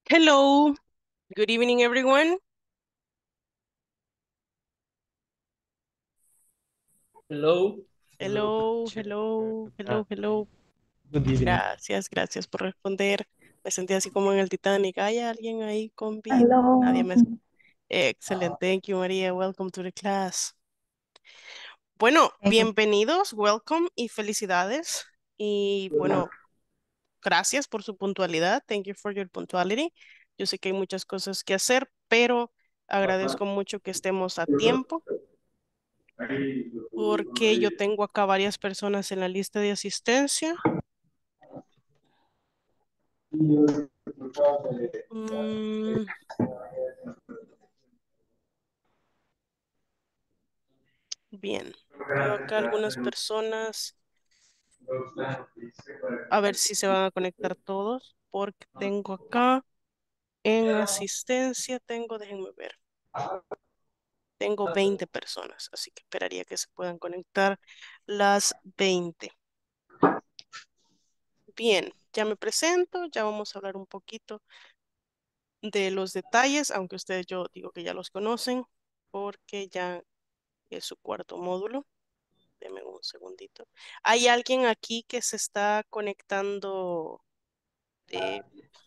Hello, good evening, everyone. Hello. Hello, Hello, teacher. hello, hello, hello. Good evening. Gracias por responder. Me sentí así como en el Titanic. ¿Hay alguien ahí con vida? Nadie Aló. me... Excelente, thank you, María. Welcome to the class. Bueno, bienvenidos, welcome y felicidades. Y bueno, gracias por su puntualidad. Thank you for your punctuality. Yo sé que hay muchas cosas que hacer, pero agradezco mucho que estemos a tiempo porque yo tengo acá varias personas en la lista de asistencia. Mm, bien, veo acá algunas personas, a ver si se van a conectar todos, porque tengo acá en asistencia, déjenme ver, tengo 20 personas, así que esperaría que se puedan conectar las 20. Bien, ya me presento, ya vamos a hablar un poquito de los detalles, aunque ustedes yo digo que ya los conocen, porque ya es su cuarto módulo. Deme un segundito. ¿Hay alguien aquí que se está conectando eh,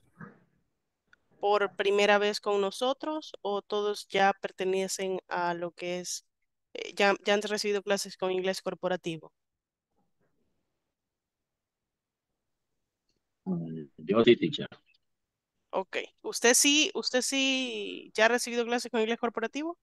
por primera vez con nosotros o todos ya pertenecen a lo que es, ya han recibido clases con inglés corporativo? Yo sí, teacher. Ok. ¿Usted sí ya ha recibido clases con inglés corporativo?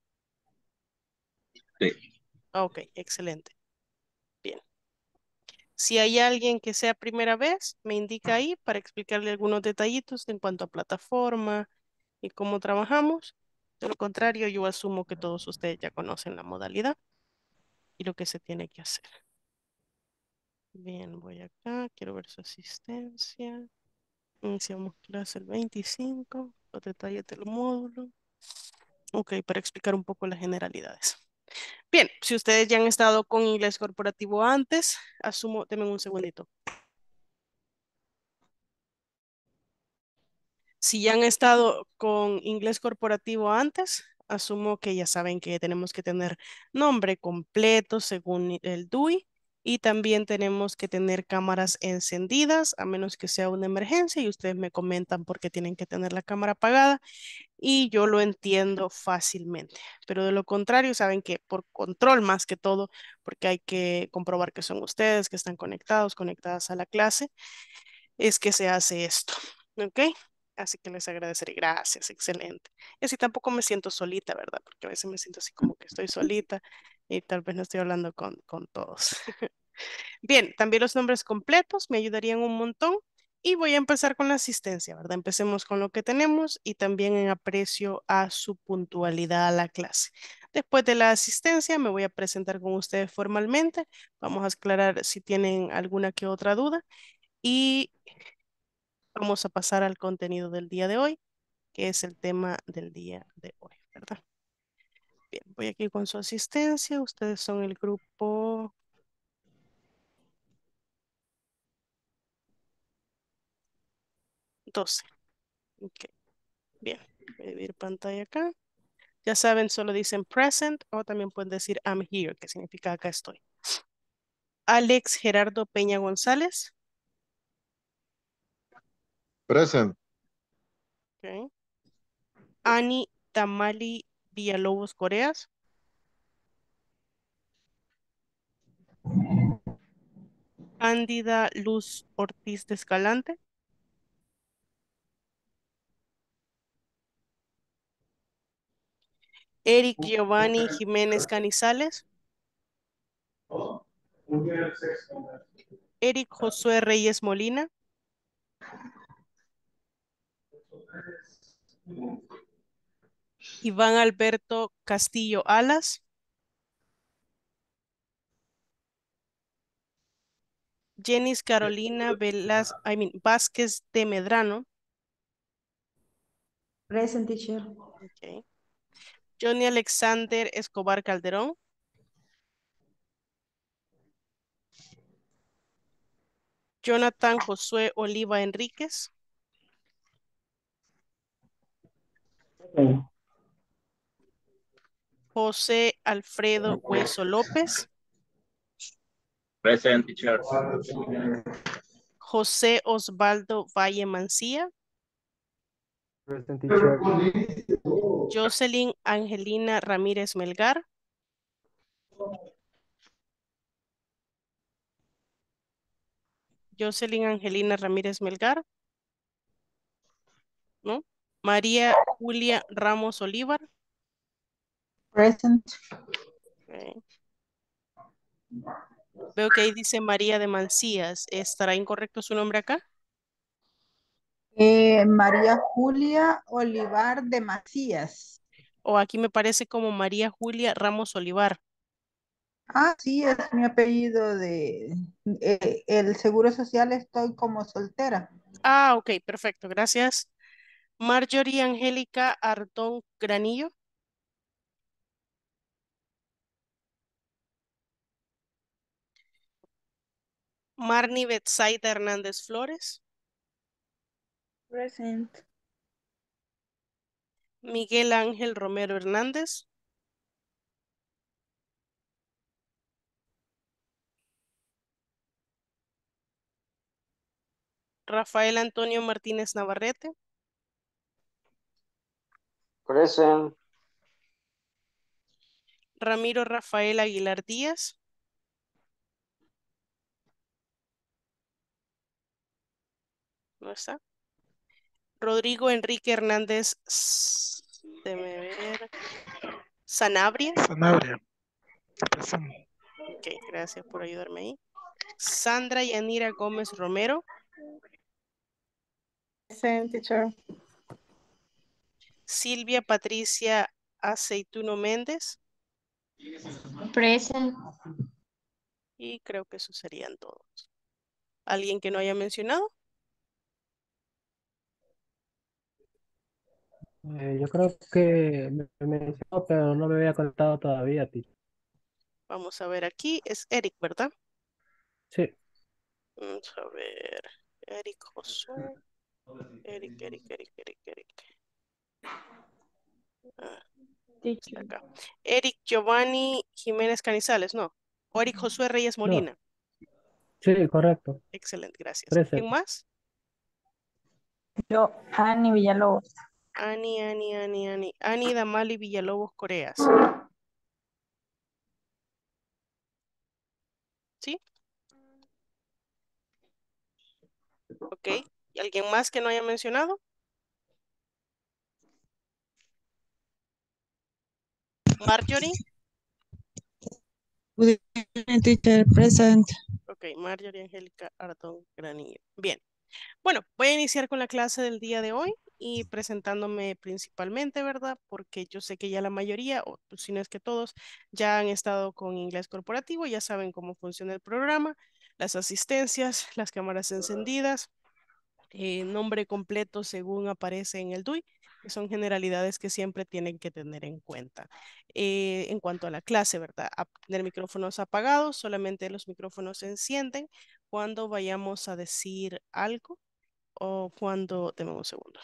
Sí. Ok, excelente. Bien. Si hay alguien que sea primera vez, me indica ahí para explicarle algunos detallitos en cuanto a plataforma y cómo trabajamos. De lo contrario, yo asumo que todos ustedes ya conocen la modalidad y lo que se tiene que hacer. Bien, voy acá, quiero ver su asistencia. Iniciamos clase el 25, los detalles del módulo. Ok, para explicar un poco las generalidades. Bien, si ustedes ya han estado con inglés corporativo antes, asumo, denme un segundito. Si ya han estado con inglés corporativo antes, asumo que ya saben que tenemos que tener nombre completo según el DUI y también tenemos que tener cámaras encendidas a menos que sea una emergencia y ustedes me comentan por qué tienen que tener la cámara apagada y yo lo entiendo fácilmente. Pero de lo contrario, saben que por control más que todo, porque hay que comprobar que son ustedes, que están conectados, conectadas a la clase es que se hace esto, ¿ok? Así que les agradeceré. Gracias, excelente. Y así tampoco me siento solita, ¿verdad? Porque a veces me siento así como que estoy solita y tal vez no estoy hablando con todos. Bien, también los nombres completos me ayudarían un montón. Y voy a empezar con la asistencia, ¿verdad? Empecemos con lo que tenemos y también en aprecio a su puntualidad a la clase. Después de la asistencia, me voy a presentar con ustedes formalmente. Vamos a aclarar si tienen alguna que otra duda. Y vamos a pasar al contenido del día de hoy, que es el tema del día de hoy, ¿verdad? Bien, voy aquí con su asistencia. Ustedes son el grupo 12. Ok, bien. Voy a dividir pantalla acá. Ya saben, solo dicen present o también pueden decir I'm here, que significa acá estoy. Alex Gerardo Peña González. Present. Ok. Ani Tamali Villalobos Coreas. Cándida Luz Ortiz de Escalante. Eric Giovanni Jiménez Canizales. Eric Josué Reyes Molina. Iván Alberto Castillo Alas. Jenis Carolina Vázquez de Medrano. Present teacher. Okay. Johnny Alexander Escobar Calderón. Jonathan Josué Oliva Enríquez. José Alfredo Hueso López. Present, teacher. José Osvaldo Valle Mancía. Present, teacher. Jocelyn Angelina Ramírez Melgar. Jocelyn Angelina Ramírez Melgar. ¿No? María Julia Ramos Olivar. Present. Ok. Veo que ahí dice María de Mancías. ¿Estará incorrecto su nombre acá? María Julia Olivar de Macías. O aquí me parece como María Julia Ramos Olivar. Ah, sí, es mi apellido el Seguro Social, estoy como soltera. Ah, ok, perfecto, gracias. Marjorie Angélica Ardón Granillo. Marnie Betsaida Hernández Flores. Present. Miguel Ángel Romero Hernández. Rafael Antonio Martínez Navarrete. Present. Ramiro Rafael Aguilar Díaz. ¿No está? Rodrigo Enrique Hernández. Déjeme ver. Sanabria. Sanabria. Present. Ok, gracias por ayudarme ahí. Sandra Yanira Gómez Romero. Present, teacher. Silvia Patricia Aceituno Méndez. Present. Y creo que esos serían todos. ¿Alguien que no haya mencionado? Yo creo que me mencionó, pero no me había conectado todavía, teacher. Vamos a ver aquí. Es Eric, ¿verdad? Sí. Vamos a ver. Eric Josué. Eric. Ah, está acá. Eric Giovanni Jiménez Canizales, ¿no? O Eric Josué Reyes No. Molina. Sí, correcto. Excelente, gracias. ¿Quién Present. más? Yo, Annie Villalobos. Ani Damali Villalobos Coreas. ¿Sí? Ok. ¿Y alguien más que no haya mencionado? Marjorie. Good evening, teacher. Present. Ok, Marjorie Angélica Ardón Granillo. Bien. Bueno, voy a iniciar con la clase del día de hoy y presentándome principalmente, ¿verdad? Porque yo sé que ya la mayoría, o pues, si no es que todos, ya han estado con inglés corporativo, ya saben cómo funciona el programa, las asistencias, las cámaras encendidas, nombre completo según aparece en el DUI, que son generalidades que siempre tienen que tener en cuenta. En cuanto a la clase, ¿verdad? A tener micrófonos apagados, solamente los micrófonos se encienden cuando vayamos a decir algo o cuando, deme un segundo.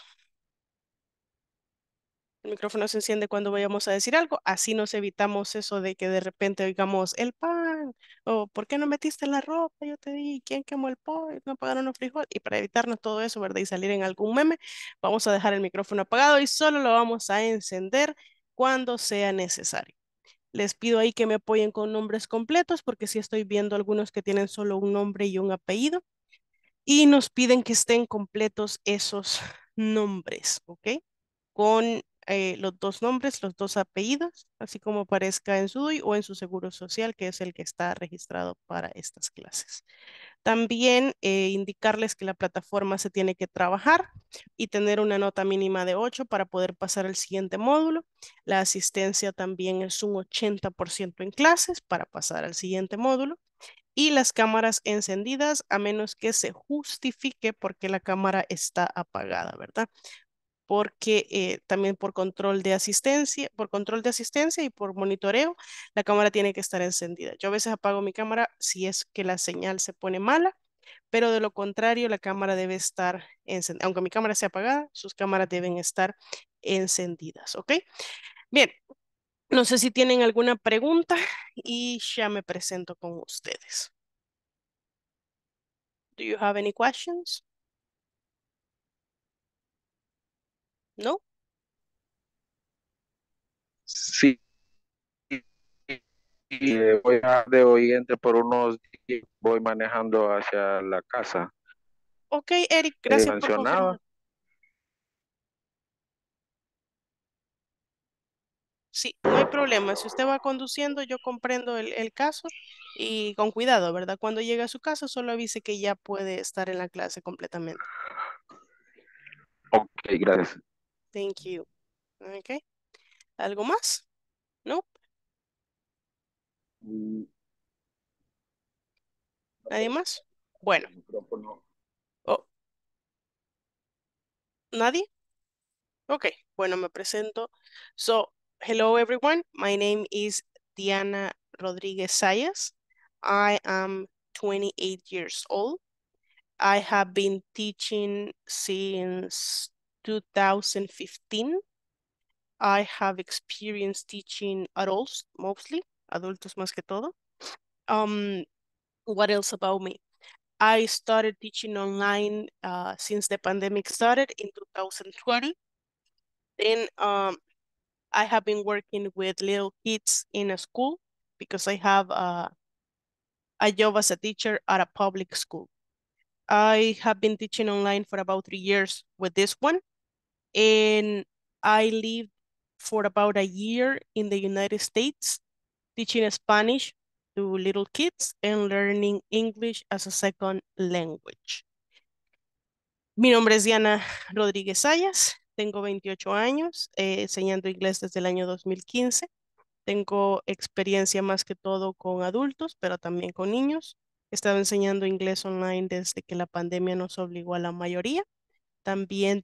El micrófono se enciende cuando vayamos a decir algo, así nos evitamos eso de que de repente oigamos el pan o ¿por qué no metiste la ropa? Yo te di, ¿quién quemó el pollo? No apagaron los frijoles. Y para evitarnos todo eso, ¿verdad? Y salir en algún meme, vamos a dejar el micrófono apagado y solo lo vamos a encender cuando sea necesario. Les pido ahí que me apoyen con nombres completos porque sí estoy viendo algunos que tienen solo un nombre y un apellido y nos piden que estén completos esos nombres, ¿ok? Con los dos nombres, los dos apellidos, así como aparezca en su DUI o en su seguro social, que es el que está registrado para estas clases. También indicarles que la plataforma se tiene que trabajar y tener una nota mínima de 8 para poder pasar al siguiente módulo. La asistencia también es un 80% en clases para pasar al siguiente módulo y las cámaras encendidas a menos que se justifique porque la cámara está apagada, ¿verdad? Porque también por control de asistencia y por monitoreo, la cámara tiene que estar encendida. Yo a veces apago mi cámara si es que la señal se pone mala, pero de lo contrario, la cámara debe estar encendida. Aunque mi cámara sea apagada, sus cámaras deben estar encendidas, ¿ok? Bien, no sé si tienen alguna pregunta y ya me presento con ustedes. Do you have any questions? No? Sí, voy a de oyente por unos días, voy manejando hacia la casa. Ok, Eric, gracias por Mencionaba. confirmar. Sí, no hay problema. Si usted va conduciendo, yo comprendo el caso y con cuidado, ¿verdad? Cuando llegue a su casa, solo avise que ya puede estar en la clase completamente. Ok, gracias. Thank you. Ok. ¿Algo más? ¿No? Mm, ¿Nadie más? Bueno, el micrófono. oh, ¿nadie? Ok, bueno, me presento. So, hello everyone. My name is Diana Rodriguez Sayas. I am 28 years old. I have been teaching since 2015. I have experience teaching adults mostly, adultos más que todo. Um, what else about me? I started teaching online since the pandemic started in 2020. Then I have been working with little kids in a school because I have a job as a teacher at a public school. I have been teaching online for about 3 years with this one. And I lived for about a year in the United States teaching Spanish to little kids and learning English as a second language. Mi nombre es Diana Rodríguez Sayas, tengo 28 años, enseñando inglés desde el año 2015. Tengo experiencia más que todo con adultos, pero también con niños. He estado enseñando inglés online desde que la pandemia nos obligó a la mayoría. También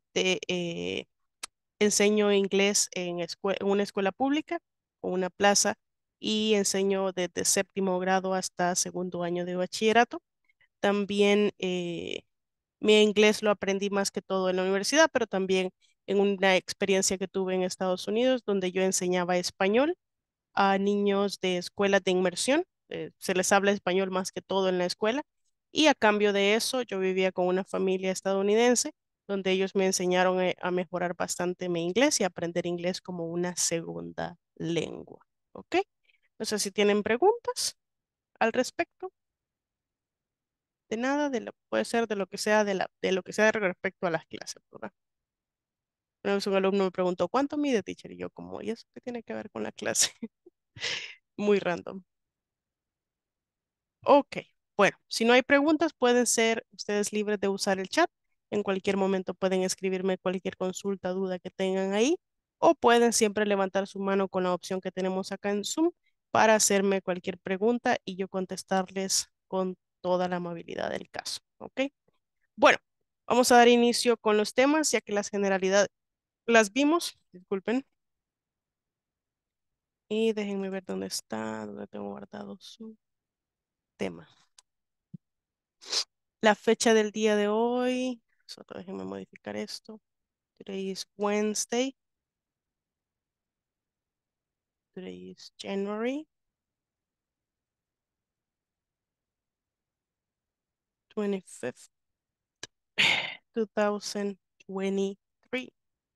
enseño inglés en una escuela pública o una plaza y enseño desde séptimo grado hasta segundo año de bachillerato. También mi inglés lo aprendí más que todo en la universidad, pero también en una experiencia que tuve en Estados Unidos donde yo enseñaba español a niños de escuelas de inmersión. Se les habla español más que todo en la escuela. Y a cambio de eso, yo vivía con una familia estadounidense donde ellos me enseñaron a mejorar bastante mi inglés y aprender inglés como una segunda lengua. ¿Ok? No sé si tienen preguntas al respecto. De nada, puede ser de lo que sea, de lo que sea respecto a las clases, ¿verdad? Una vez un alumno me preguntó, ¿cuánto mide, teacher? Y yo como, ¿y eso qué tiene que ver con la clase? Muy random. Ok, bueno, si no hay preguntas, pueden ser ustedes libres de usar el chat. En cualquier momento pueden escribirme cualquier consulta, duda que tengan ahí, o pueden siempre levantar su mano con la opción que tenemos acá en Zoom para hacerme cualquier pregunta y yo contestarles con toda la amabilidad del caso. Ok, bueno, vamos a dar inicio con los temas, ya que las generalidades las vimos. Disculpen. Y déjenme ver dónde está, dónde tengo guardado su tema. La fecha del día de hoy, solo déjenme modificar esto. Today is Wednesday. Today is January 25th, 2023.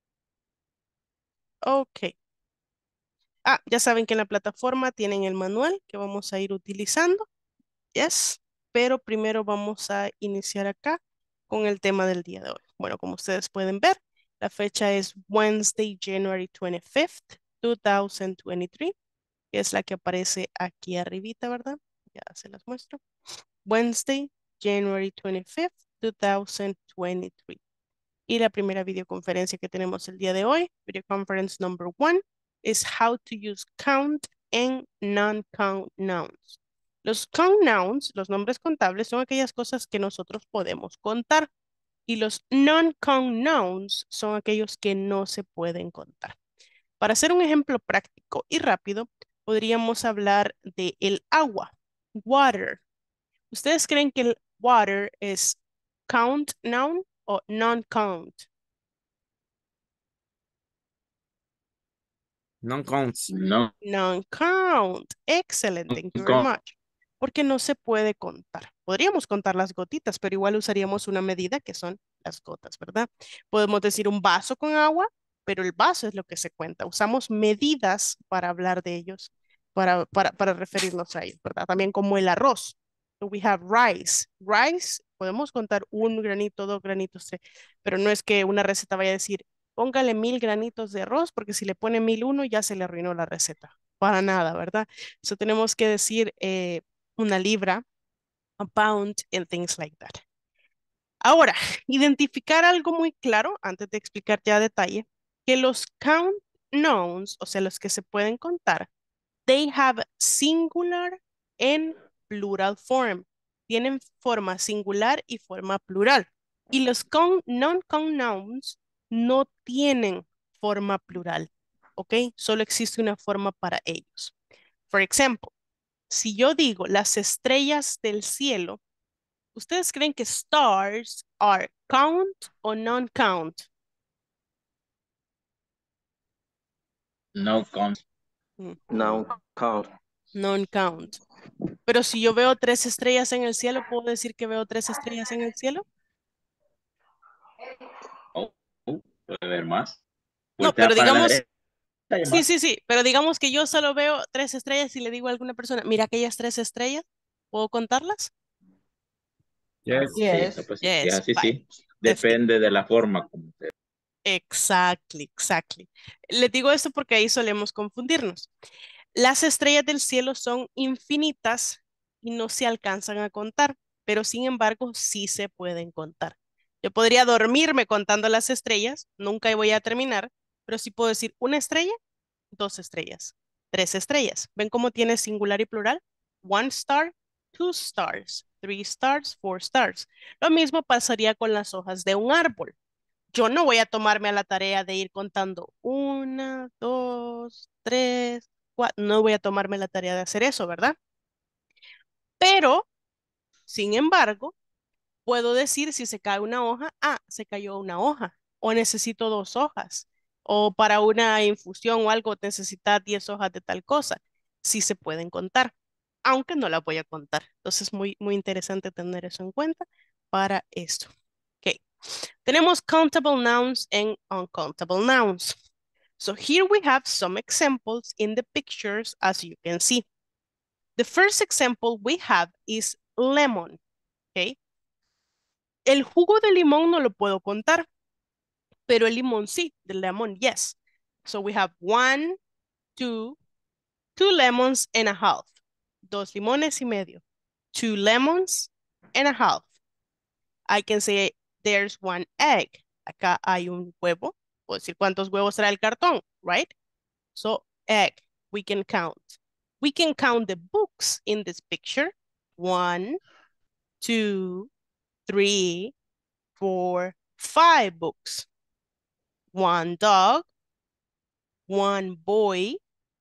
Ok. Ah, ya saben que en la plataforma tienen el manual que vamos a ir utilizando. Yes. Pero primero vamos a iniciar acá con el tema del día de hoy. Bueno, como ustedes pueden ver, la fecha es Wednesday, January 25th, 2023, que es la que aparece aquí arribita, ¿verdad? Ya se las muestro. Wednesday, January 25th, 2023. Y la primera videoconferencia que tenemos el día de hoy, video conference number one, is how to use count and non-count nouns. Los count nouns, los nombres contables, son aquellas cosas que nosotros podemos contar. Y los non-count nouns son aquellos que no se pueden contar. Para hacer un ejemplo práctico y rápido, podríamos hablar de el agua, water. ¿Ustedes creen que el water es count noun o non-count? Non-counts. No. Non-count. Excellent. Thank you very Non-count. much. Porque no se puede contar. Podríamos contar las gotitas, pero igual usaríamos una medida que son las gotas, ¿verdad? Podemos decir un vaso con agua, pero el vaso es lo que se cuenta. Usamos medidas para hablar de ellos, para referirnos a ellos, ¿verdad? También como el arroz. So we have rice. Rice, podemos contar un granito, dos granitos, tres, pero no es que una receta vaya a decir, póngale 1000 granitos de arroz, porque si le pone 1001 ya se le arruinó la receta. Para nada, ¿verdad? Eso tenemos que decir una libra, a pound, and things like that. Ahora, identificar algo muy claro, antes de explicar ya a detalle, que los count nouns, o sea, los que se pueden contar, they have singular and plural form. Tienen forma singular y forma plural. Y los non-count nouns no tienen forma plural, ¿ok? Solo existe una forma para ellos. For example, si yo digo las estrellas del cielo, ¿ustedes creen que stars are count o non-count? No count. No count. Non-count. Pero si yo veo 3 estrellas en el cielo, ¿puedo decir que veo 3 estrellas en el cielo? Oh, puede haber más. No, Voltea pero para la digamos, derecha y sí, más. sí, pero digamos que yo solo veo 3 estrellas y le digo a alguna persona, mira aquellas 3 estrellas, ¿puedo contarlas? Yes. Sí, Yes. pues, Yes, así bye. sí. Depende de la forma como se. Exactly. Les digo esto porque ahí solemos confundirnos. Las estrellas del cielo son infinitas y no se alcanzan a contar, pero sin embargo sí se pueden contar. Yo podría dormirme contando las estrellas, nunca voy a terminar, pero sí puedo decir una estrella, 2 estrellas, 3 estrellas. ¿Ven cómo tiene singular y plural? One star, two stars, three stars, four stars. Lo mismo pasaría con las hojas de un árbol. Yo no voy a tomarme a la tarea de ir contando una, dos, tres, cuatro. No voy a tomarme la tarea de hacer eso, ¿verdad? Pero, sin embargo, puedo decir si se cae una hoja, se cayó una hoja, o necesito 2 hojas, o para una infusión o algo necesita 10 hojas de tal cosa. Sí se pueden contar, aunque no las voy a contar. Entonces, muy, muy interesante tener eso en cuenta para esto. Ok. Tenemos countable nouns and uncountable nouns. So here we have some examples in the pictures as you can see. The first example we have is lemon, okay? El jugo de limón no lo puedo contar, pero el limón sí, the lemon, yes. So we have one, two lemons and a half. 2 limones y medio. 2 lemons and a half. I can say there's one egg. Acá hay un huevo. Puedo decir cuántos huevos trae el cartón, right? So egg, we can count. We can count the books in this picture. 1, 2, 3, 4, 5 books. 1 dog, 1 boy,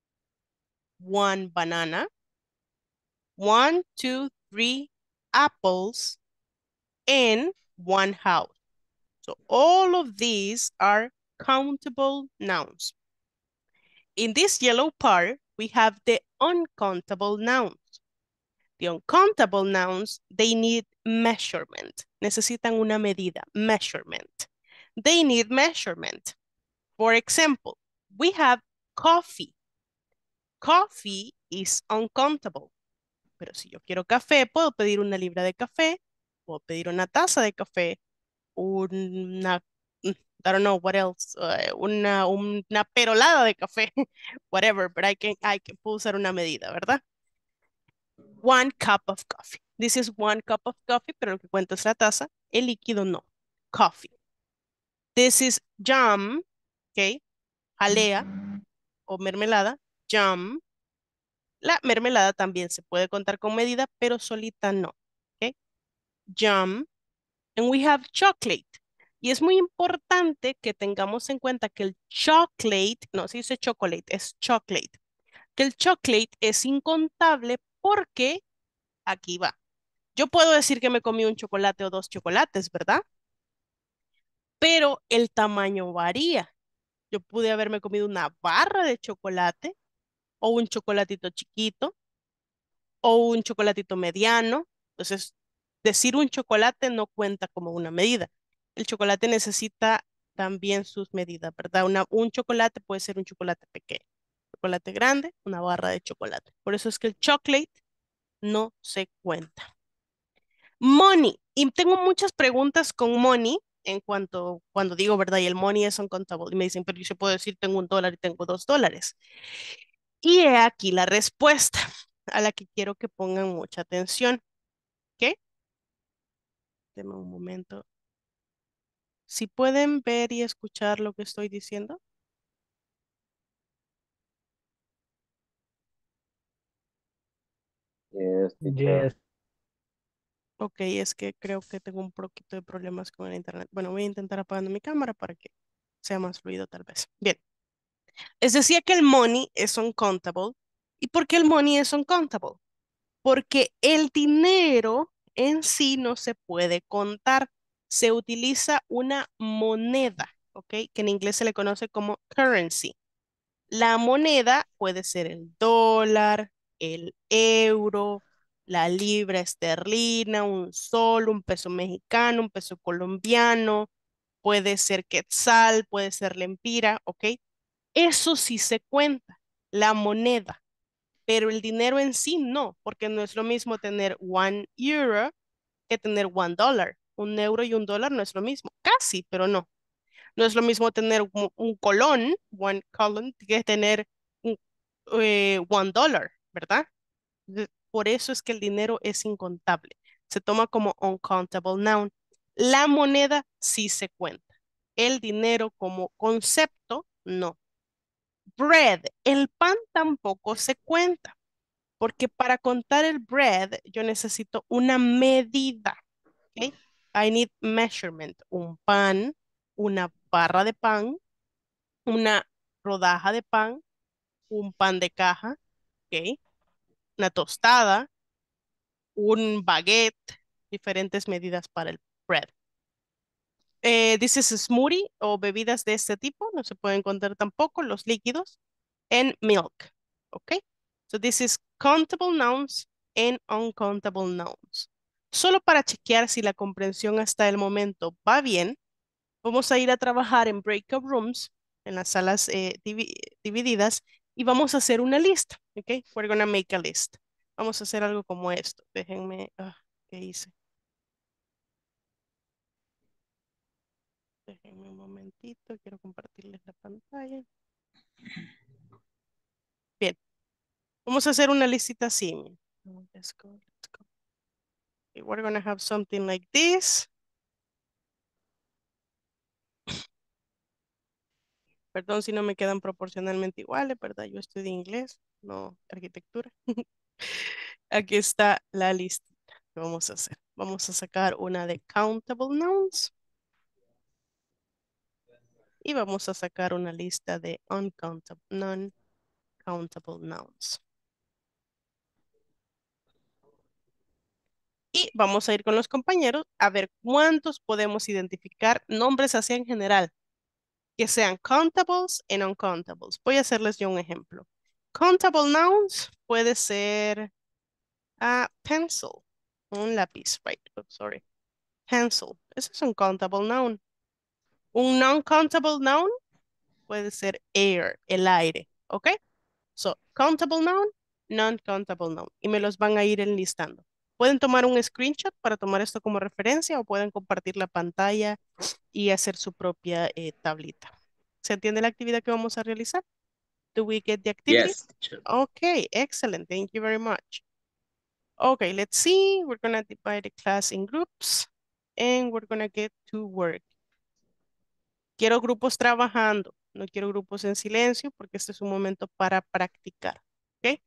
1 banana, 1, 2, 3 apples, and 1 house. So all of these are countable nouns. In this yellow part, we have the uncountable nouns. The uncountable nouns, they need measurement. Necesitan una medida, measurement. They need measurement. For example, we have coffee. Coffee is uncountable. Pero si yo quiero café, puedo pedir una libra de café, puedo pedir una taza de café, una, I don't know what else, una perolada de café, whatever, but puedo usar una medida, ¿verdad? 1 cup of coffee. This is 1 cup of coffee, pero lo que cuenta es la taza, el líquido no, coffee. This is jam, ¿ok? Jalea o mermelada, jam. La mermelada también se puede contar con medida, pero solita no, ¿ok? Jam. And we have chocolate. Y es muy importante que tengamos en cuenta que el chocolate, no se dice chocolate, es chocolate. Que el chocolate es incontable porque, aquí va. Yo puedo decir que me comí un chocolate o 2 chocolates, ¿verdad? Pero el tamaño varía. Yo pude haberme comido una barra de chocolate o un chocolatito chiquito o un chocolatito mediano. Entonces, decir un chocolate no cuenta como una medida. El chocolate necesita también sus medidas, ¿verdad? Un chocolate puede ser un chocolate pequeño, chocolate grande, una barra de chocolate. Por eso es que el chocolate no se cuenta. Money. Y tengo muchas preguntas con money en cuanto, cuando digo, ¿verdad? Y el money es uncontable. Y me dicen, pero yo puedo decir, tengo $1 y tengo $2. Y he aquí la respuesta a la que quiero que pongan mucha atención. ¿Ok? Deme un momento. Si pueden ver y escuchar lo que estoy diciendo. Yes, teacher. Yes. Ok, es que creo que tengo un poquito de problemas con el internet. Bueno, voy a intentar apagando mi cámara para que sea más fluido tal vez. Bien, les decía que el money es uncountable. ¿Y por qué el money es uncountable? Porque el dinero en sí no se puede contar. Se utiliza una moneda, ¿ok? Que en inglés se le conoce como currency. La moneda puede ser el dólar, el euro, la libra esterlina, un sol, un peso mexicano, un peso colombiano, puede ser quetzal, puede ser lempira, ¿ok? Eso sí se cuenta, la moneda, pero el dinero en sí no, porque no es lo mismo tener one euro que tener $1. Un euro y un dólar no es lo mismo, casi, pero no. No es lo mismo tener un colón, one colon, que tener un $1, ¿verdad? Por eso es que el dinero es incontable. Se toma como uncountable noun. La moneda sí se cuenta. El dinero como concepto, no. Bread, el pan tampoco se cuenta, porque para contar el bread yo necesito una medida. ¿Ok? I need measurement. Un pan, una barra de pan, una rodaja de pan, un pan de caja, ¿ok? Una tostada, un baguette, diferentes medidas para el bread. This is a smoothie o bebidas de este tipo, no se pueden contar tampoco los líquidos, and milk, ¿ok? So this is countable nouns and uncountable nouns. Solo para chequear si la comprensión hasta el momento va bien, vamos a ir a trabajar en breakout rooms, en las salas divididas, y vamos a hacer una lista, ¿ok? We're gonna make a list. Vamos a hacer algo como esto. Déjenme, ¿qué hice? Déjenme un momentito, quiero compartirles la pantalla. Bien, vamos a hacer una listita así. Miren. Let's go, let's go. Okay, we're gonna have something like this. Perdón si no me quedan proporcionalmente iguales, ¿verdad? Yo estudié inglés, no arquitectura. Aquí está la listita que vamos a hacer. Vamos a sacar una de countable nouns y vamos a sacar una lista de uncountable, non-countable nouns. Y vamos a ir con los compañeros a ver cuántos podemos identificar nombres así en general, que sean countables y non-countables. Voy a hacerles yo un ejemplo. Countable nouns puede ser pencil, un lápiz, right? Oh, sorry. Pencil, eso es un countable noun. Un non-countable noun puede ser air, el aire, ¿ok? So, countable noun, non-countable noun. Y me los van a ir enlistando. Pueden tomar un screenshot para tomar esto como referencia o pueden compartir la pantalla y hacer su propia tablita. ¿Se entiende la actividad que vamos a realizar? Do we get the activity? Yes, teacher. Okay, excellent. Thank you very much. Okay, let's see. We're going to divide the class in groups and we're going to get to work. Quiero grupos trabajando, no quiero grupos en silencio porque este es un momento para practicar. ¿Ok?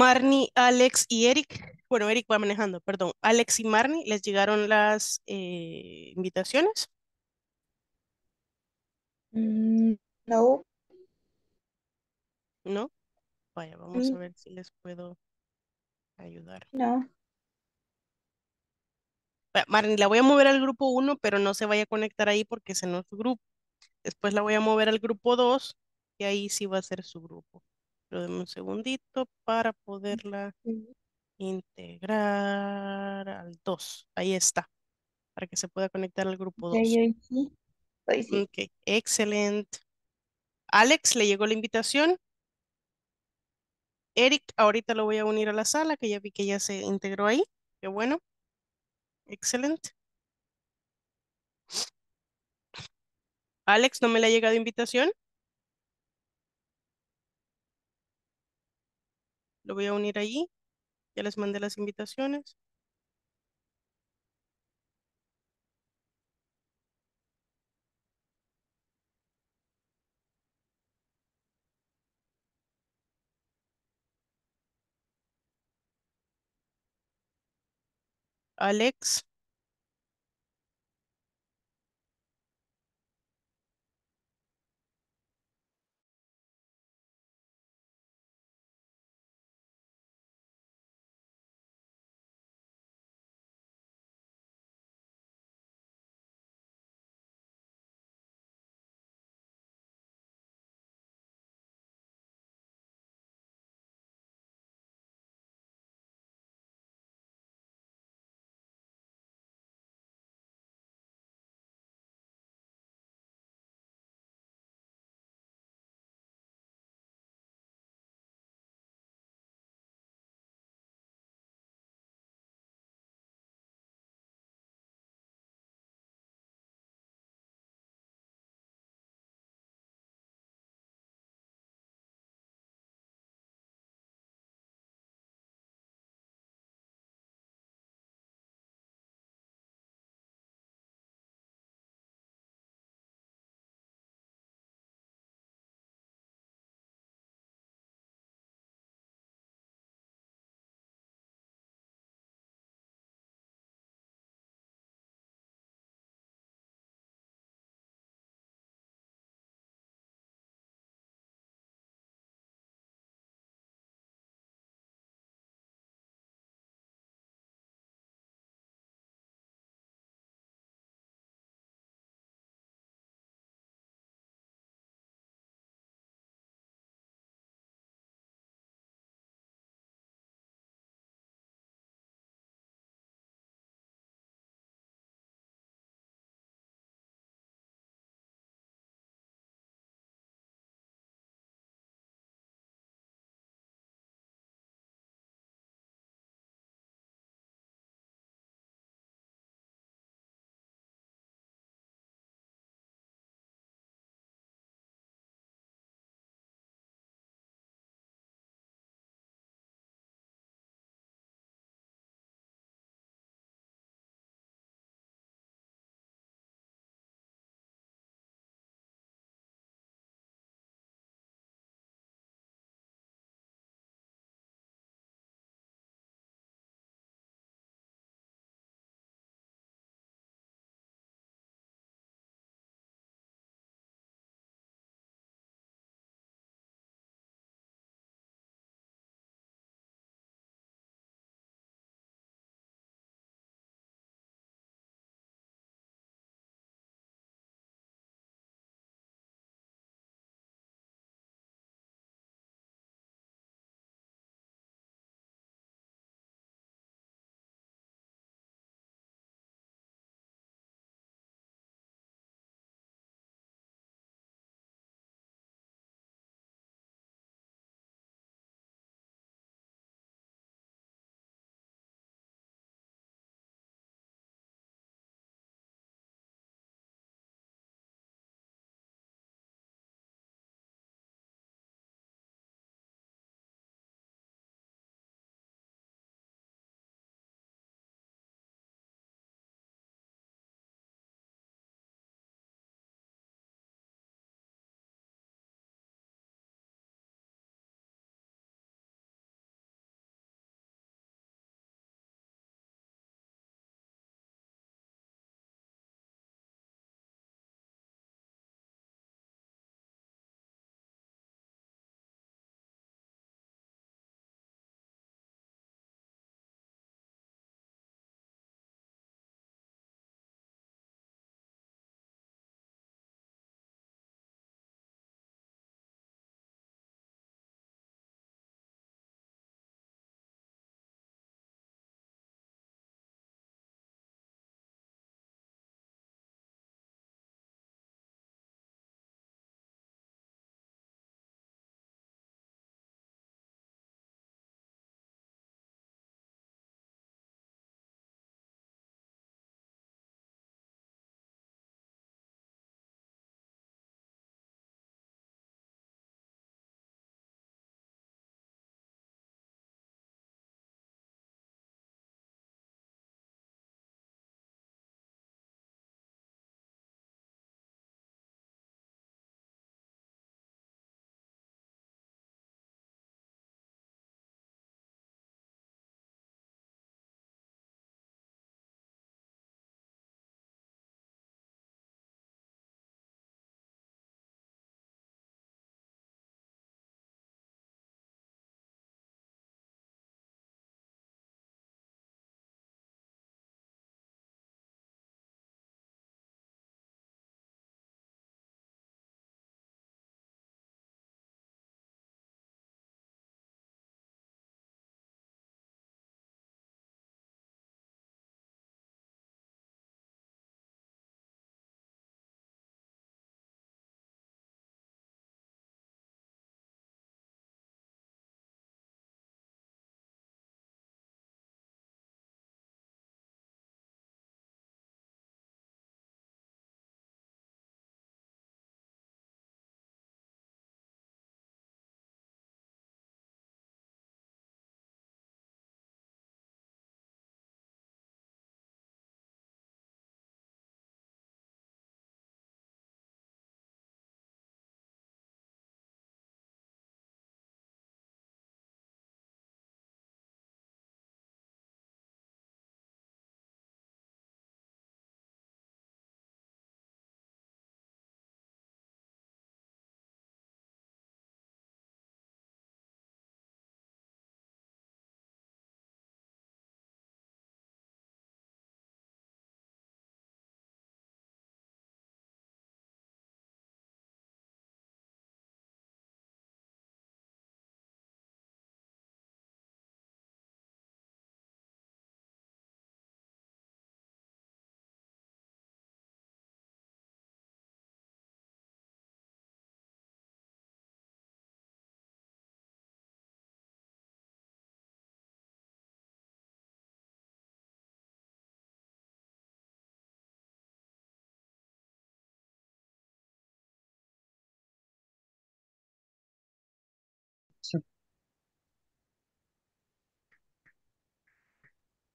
Marnie, Alex y Eric. Bueno, Eric va manejando, perdón. Alex y Marnie, ¿les llegaron las invitaciones? No. ¿No? Vaya, vamos a Mm, ver si les puedo ayudar. No. Marnie, la voy a mover al grupo uno, pero no se vaya a conectar ahí porque ese no es su grupo. Después la voy a mover al grupo 2 y ahí sí va a ser su grupo. Pero deme un segundito para poderla integrar al 2. Ahí está, para que se pueda conectar al grupo Ya, 2. ya, sí. Ahí sí. Ok, excelente. Alex, ¿le llegó la invitación? Eric, ahorita lo voy a unir a la sala, que ya vi que ya se integró ahí. Qué bueno. Excelente. Alex, ¿no me le ha llegado invitación? Lo voy a unir allí. Ya les mandé las invitaciones. Alex.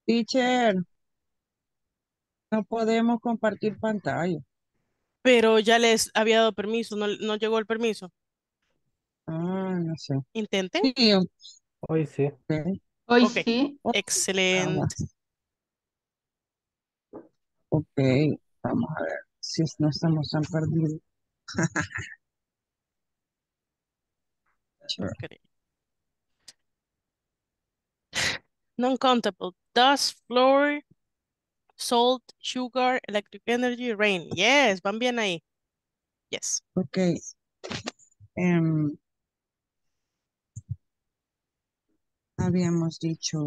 Teacher, no podemos compartir pantalla. Pero ya les había dado permiso, no, no llegó el permiso. Ah, no sé. Intenten. Sí, Hoy sí. ok. Hoy Ok, sí. excelente. Ok, vamos a ver si no estamos tan perdidos. Sure. Ok. Non-countable. Dust, floor, salt, sugar, electric energy, rain. Yes, van bien ahí. Yes. Ok. em, habíamos dicho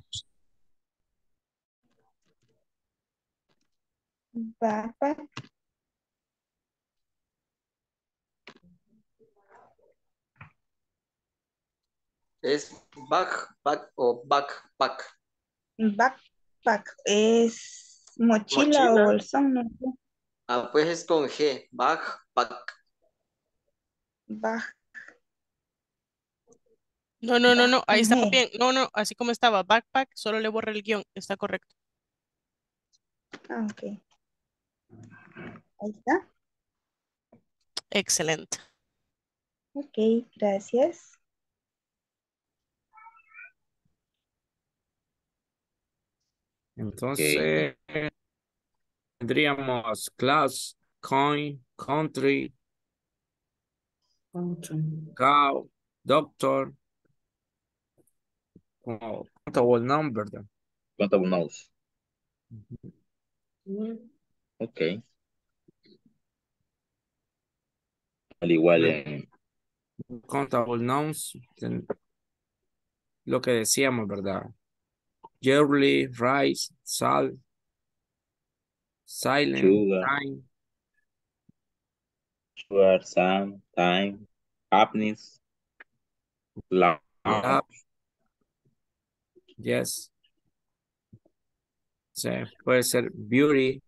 Backpack. Es backpack o backpack. Backpack es mochila o Mochila. bolsón, no sé. Ah, pues es con G. Backpack. Back, No, no, no, back no. Ahí con estaba G. bien. No, no, así como estaba. Backpack, solo le borré el guión. Está correcto. Ah, ok. Ahí está. Excelente. Ok, gracias. Entonces, tendríamos class, coin, country, cow, doctor, como countable number. Then. Countable nouns. Ok. Al igual Then en countable nouns, then lo que decíamos, ¿verdad? Yearly, rice, salt, silent, sugar, time, sugar, sun, time, happiness, lounge. love, yes. Sí, puede ser beauty,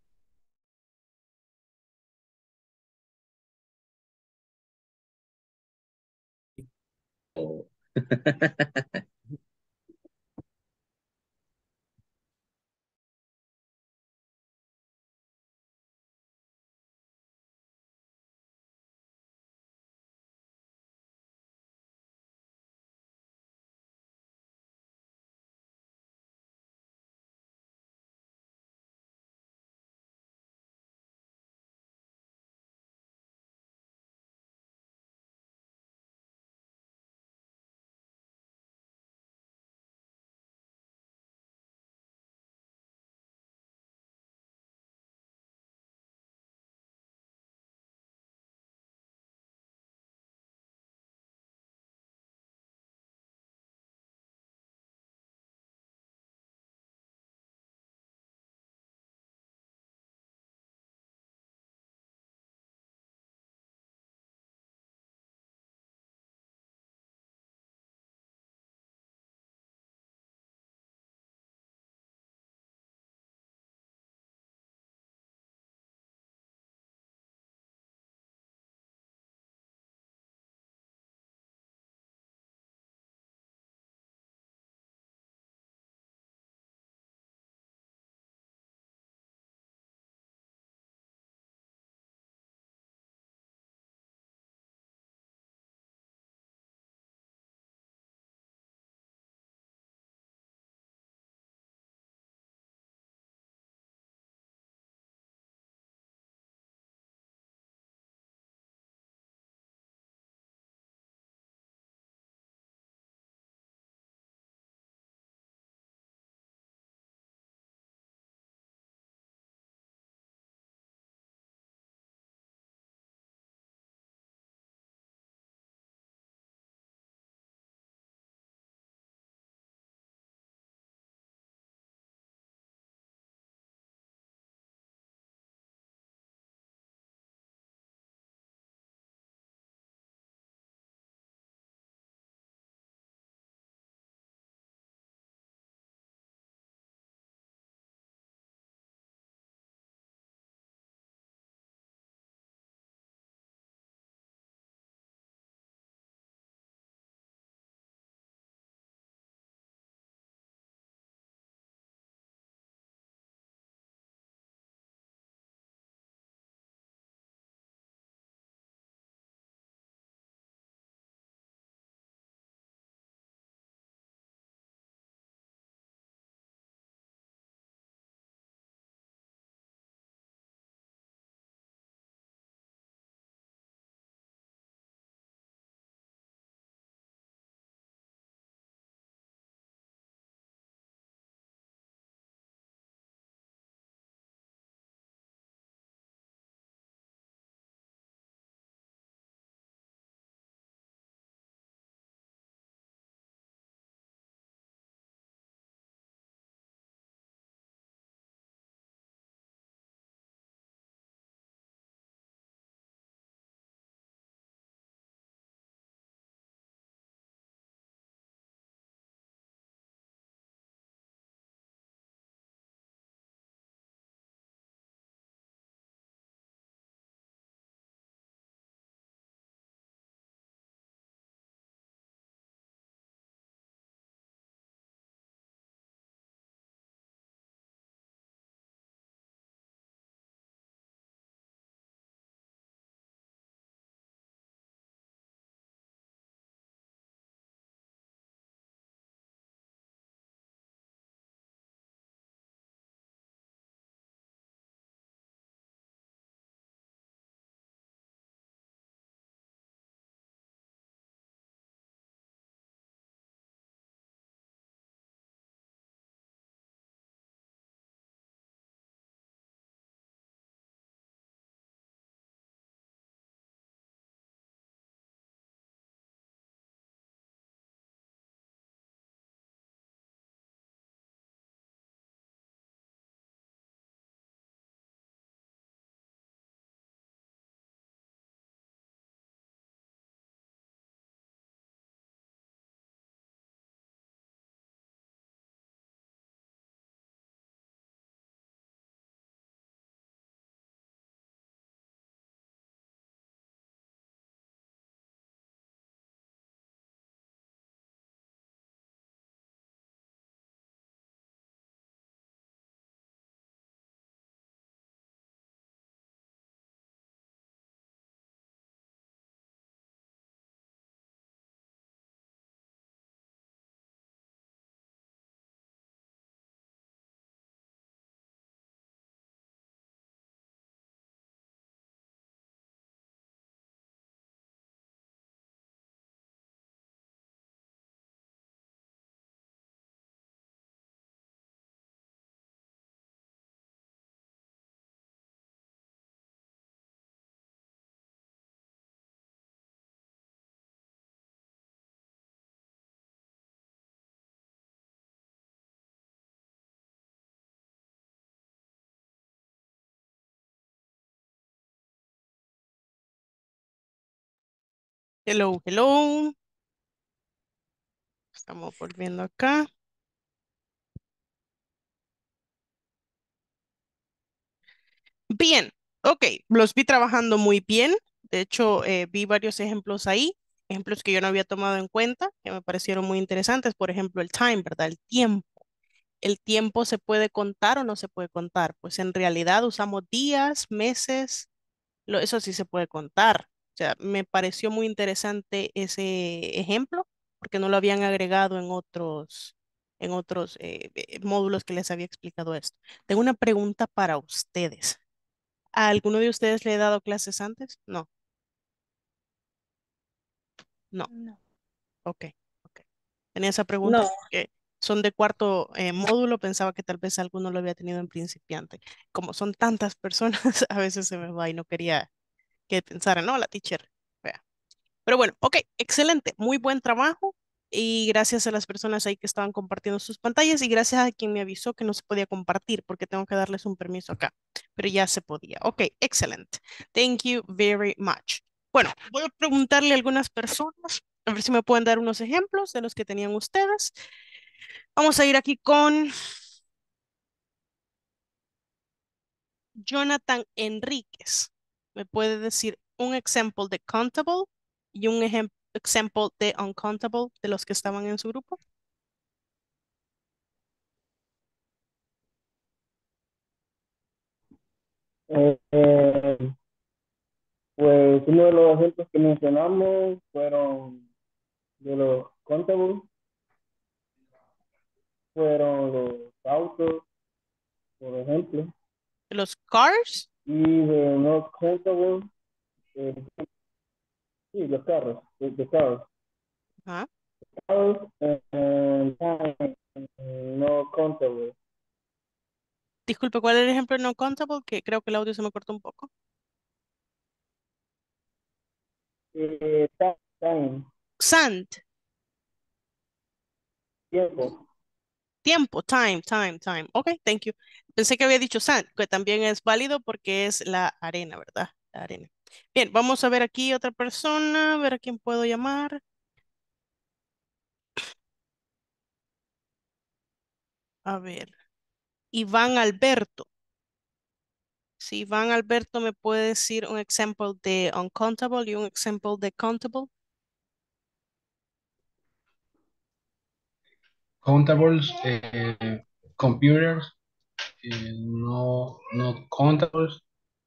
Hello, hello. Estamos volviendo acá. Bien, ok, los vi trabajando muy bien. De hecho, vi varios ejemplos ahí, ejemplos que yo no había tomado en cuenta, que me parecieron muy interesantes. Por ejemplo, el time, ¿verdad? El tiempo. ¿El tiempo se puede contar o no se puede contar? Pues en realidad usamos días, meses, eso sí se puede contar. O sea, me pareció muy interesante ese ejemplo porque no lo habían agregado en otros módulos que les había explicado esto. Tengo una pregunta para ustedes. ¿A alguno de ustedes le he dado clases antes? No, no. No. Ok, ok. Tenía esa pregunta No. porque son de cuarto módulo. Pensaba que tal vez alguno lo había tenido en principiante. Como son tantas personas, a veces se me va y no quería que pensaran, no, la teacher. Vea. Pero bueno, ok, excelente, muy buen trabajo y gracias a las personas ahí que estaban compartiendo sus pantallas y gracias a quien me avisó que no se podía compartir porque tengo que darles un permiso acá, pero ya se podía. Ok, excelente. Thank you very much. Bueno, voy a preguntarle a algunas personas, a ver si me pueden dar unos ejemplos de los que tenían ustedes. Vamos a ir aquí con Jonathan Enríquez. ¿Me puede decir un ejemplo de countable y un ejemplo de uncountable de los que estaban en su grupo? Eh, eh, pues uno de los ejemplos que mencionamos fueron de los contables, fueron los autos, por ejemplo, De los cars. y de no contables, eh, sí, los carros, de carros. Ajá. Cars, no contables. Disculpe, ¿cuál es el ejemplo de no countable? Que creo que el audio se me cortó un poco. Time, Sand, tiempo. tiempo, time. Ok, thank you. Pensé que había dicho sand, que también es válido porque es la arena, ¿verdad? La arena. Bien, vamos a ver aquí otra persona, a ver a quién puedo llamar. A ver, Iván Alberto. Si Iván Alberto me puede decir un ejemplo de uncountable y un ejemplo de countable. Countables, computers, no countables,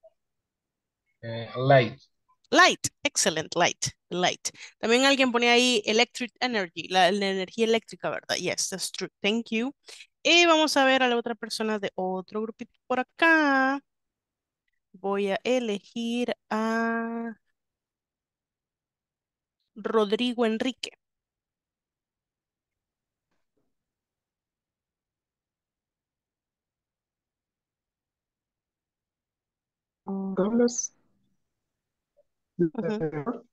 light. Light, excellent, light. También alguien ponía ahí electric energy, la energía eléctrica, ¿verdad? Yes, that's true. Thank you. Y vamos a ver a la otra persona de otro grupito por acá. Voy a elegir a Rodrigo Enrique. Cables, Ujú.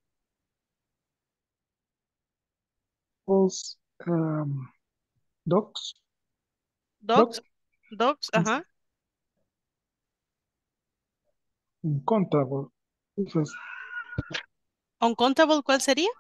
cables, dogs, Dogs, dogs, ajá. countable. Entonces, Uncountable, ¿cuál sería?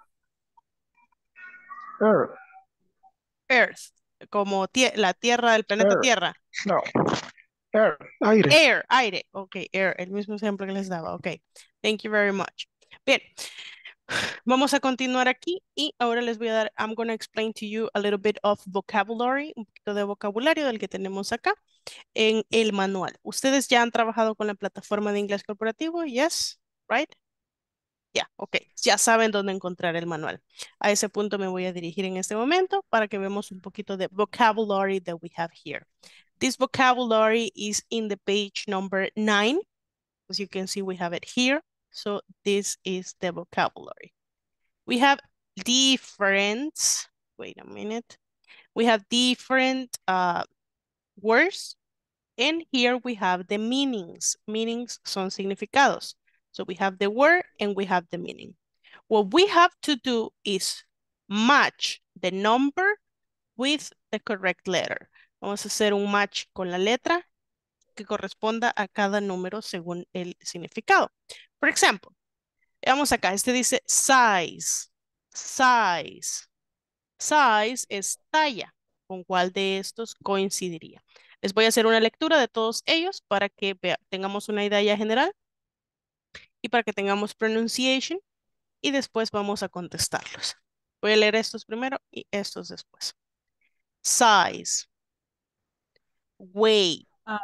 air, Earth, como la Tierra del planeta air, Tierra. no, air, aire. Air, aire. Ok, air, el mismo ejemplo que les daba. Ok, thank you very much. Bien, vamos a continuar aquí y ahora les voy a dar, I'm going to explain to you a little bit of vocabulary, un poquito de vocabulario del que tenemos acá en el manual. ¿Ustedes ya han trabajado con la plataforma de inglés corporativo? Yes, right? Ya, ok, ya saben dónde encontrar el manual. A ese punto me voy a dirigir en este momento para que veamos un poquito de vocabulary that we have here. This vocabulary is in the page number 9. As you can see, we have it here. So this is the vocabulary. We have different, wait a minute. We have different words. And here we have the meanings. Meanings son significados. So we have the word and we have the meaning. What we have to do is match the number with the correct letter. Vamos a hacer un match con la letra que corresponda a cada número según el significado. For example, Vamos acá, este dice size, size. Size es talla. ¿Con cuál de estos coincidiría? Les voy a hacer una lectura de todos ellos para que tengamos una idea general y para que tengamos pronunciation y después vamos a contestarlos. Voy a leer estos primero y estos después. Size, weight,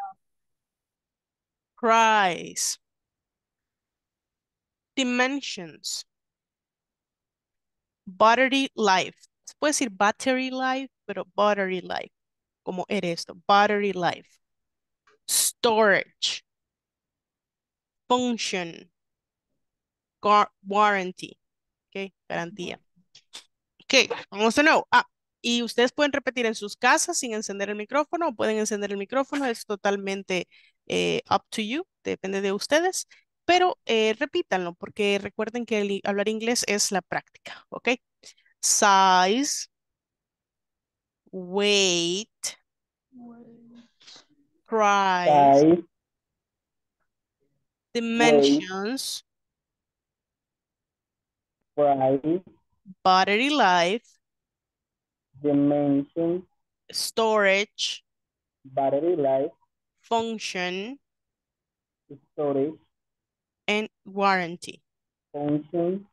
price, dimensions, battery life. Se puede decir battery life, pero battery life, como era esto, battery life. Storage, function, warranty, ¿ok? Garantía. Ok, vamos de nuevo. Y ustedes pueden repetir en sus casas sin encender el micrófono o pueden encender el micrófono, es totalmente up to you, depende de ustedes, pero repítanlo porque recuerden que hablar inglés es la práctica, ¿ok? Size, weight, price, Size, weight, dimensions, price, battery life, dimensions, storage, battery life, function, storage, and warranty. function.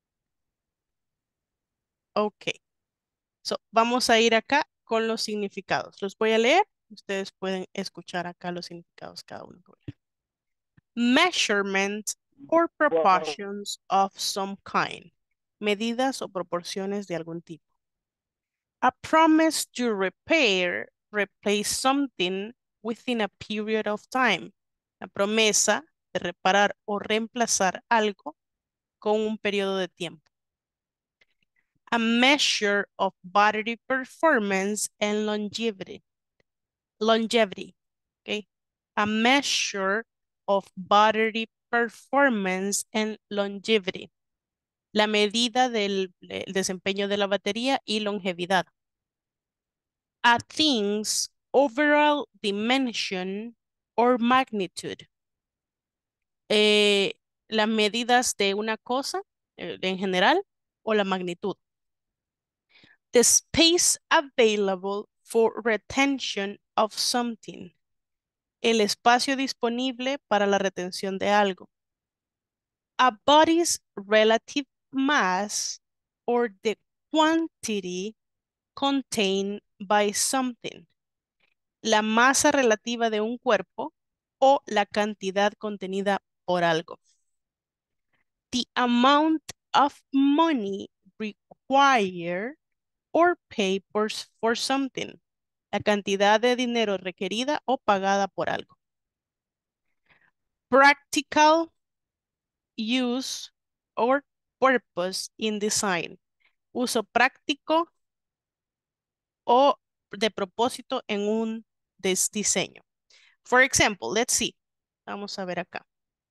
Ok. So, vamos a ir acá con los significados. Los voy a leer. Ustedes pueden escuchar acá los significados cada uno. Measurement or Wow. proportions of some kind. Medidas o proporciones de algún tipo. A promise to repair, replace something within a period of time. La promesa de reparar o reemplazar algo con un periodo de tiempo. A measure of battery performance and longevity. Longevity, okay? A measure of battery performance and longevity. La medida del desempeño de la batería y longevidad. A thing's overall dimension or magnitude. Las medidas de una cosa en general o la magnitud. The space available for retention of something. El espacio disponible para la retención de algo. A body's relative mass or the quantity contained by something. La masa relativa de un cuerpo o la cantidad contenida por algo. The amount of money required or paid for something. La cantidad de dinero requerida o pagada por algo. Practical use or purpose in design. Uso práctico o de propósito en un diseño. For example, let's see. Vamos a ver acá.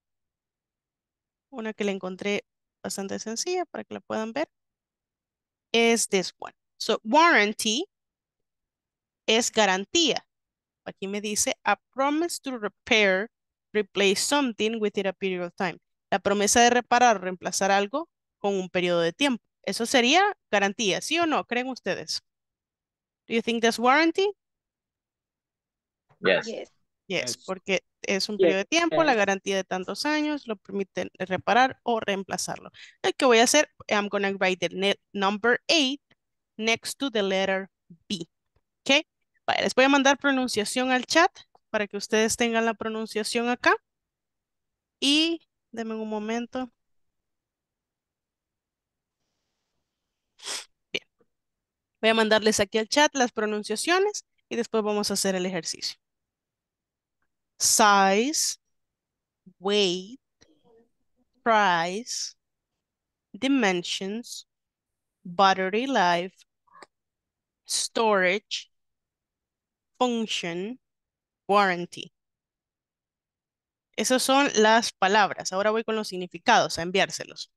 Una que le encontré bastante sencilla para que la puedan ver. Es this one. So, warranty es garantía. Aquí me dice, a promise to repair, replace something within a period of time. La promesa de reparar o reemplazar algo con un periodo de tiempo. Eso sería garantía, ¿sí o no? ¿Creen ustedes? Do you think that's warranty? Yes. Yes. Yes, porque es un Yes. periodo de tiempo, la garantía de tantos años, lo permite reparar o reemplazarlo. Lo que voy a hacer, I'm going to write the number 8 next to the letter B. ¿Ok? Vale, les voy a mandar pronunciación al chat para que ustedes tengan la pronunciación acá. Y denme un momento. Bien. Voy a mandarles aquí al chat las pronunciaciones y después vamos a hacer el ejercicio. Size, weight, price, dimensions, battery life, storage, function, warranty. Esas son las palabras. Ahora voy con los significados a enviárselos.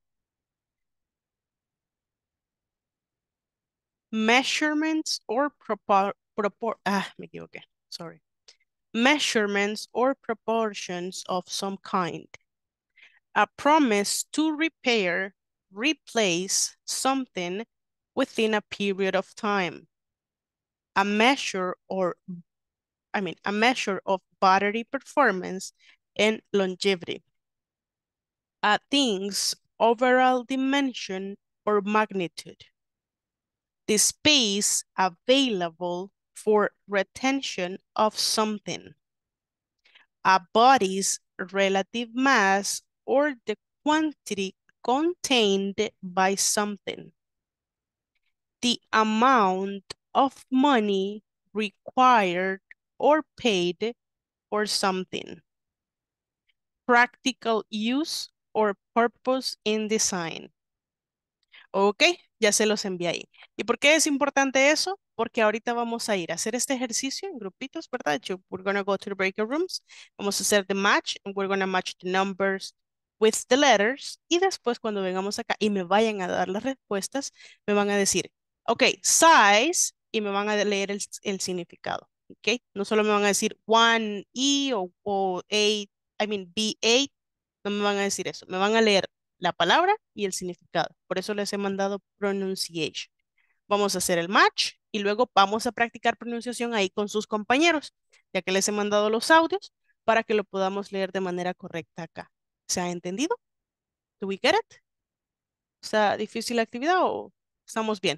Measurements or me equivoqué. Sorry. Measurements or proportions of some kind. A promise to repair, replace something within a period of time. A measure a measure of battery performance and longevity. A thing's overall dimension or magnitude. The space available for retention of something. A body's relative mass or the quantity contained by something. The amount of money required or paid for something. Practical use or purpose in design. Ok, ya se los envié ahí. ¿Y por qué es importante eso? Porque ahorita vamos a ir a hacer este ejercicio en grupitos, ¿verdad? We're going to go to the breakout rooms. Vamos a hacer the match and we're going to match the numbers with the letters. Y después cuando vengamos acá y me vayan a dar las respuestas, me van a decir, ok, size, y me van a leer el significado. Ok, no solo me van a decir 1E o 8, B8, no me van a decir eso. Me van a leer la palabra y el significado. Por eso les he mandado pronunciation. Vamos a hacer el match y luego vamos a practicar pronunciación ahí con sus compañeros, ya que les he mandado los audios para que lo podamos leer de manera correcta acá. ¿Se ha entendido? ¿Do we get it? ¿Está difícil la actividad o estamos bien?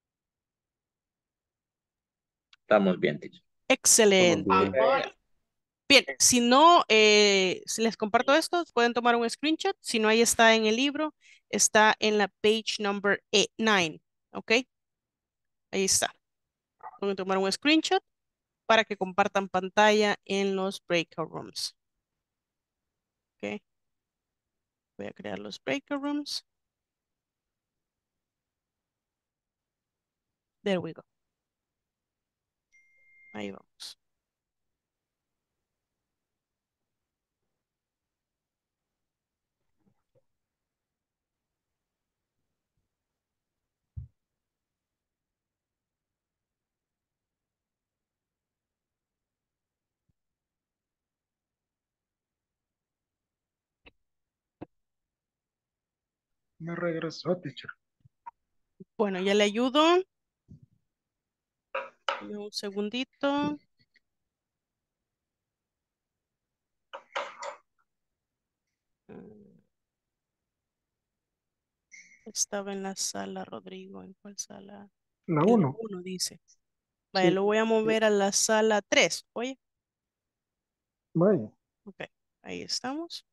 Estamos bien, teacher. Excelente. bien. Bien, si no, si les comparto esto, pueden tomar un screenshot. Si no, ahí está en el libro, está en la page number 9, ¿ok? Ahí está. Pueden tomar un screenshot para que compartan pantalla en los breakout rooms. ¿Ok? Voy a crear los breakout rooms. There we go. Ahí vamos. Me regresó, teacher. Bueno, ya le ayudo. Dame un segundito. Mm, Estaba en la sala, Rodrigo. ¿En cuál sala? La En la 1. 1 dice. Vaya, Sí. lo voy a mover a la sala 3. Oye, Vaya. ok. Ahí estamos.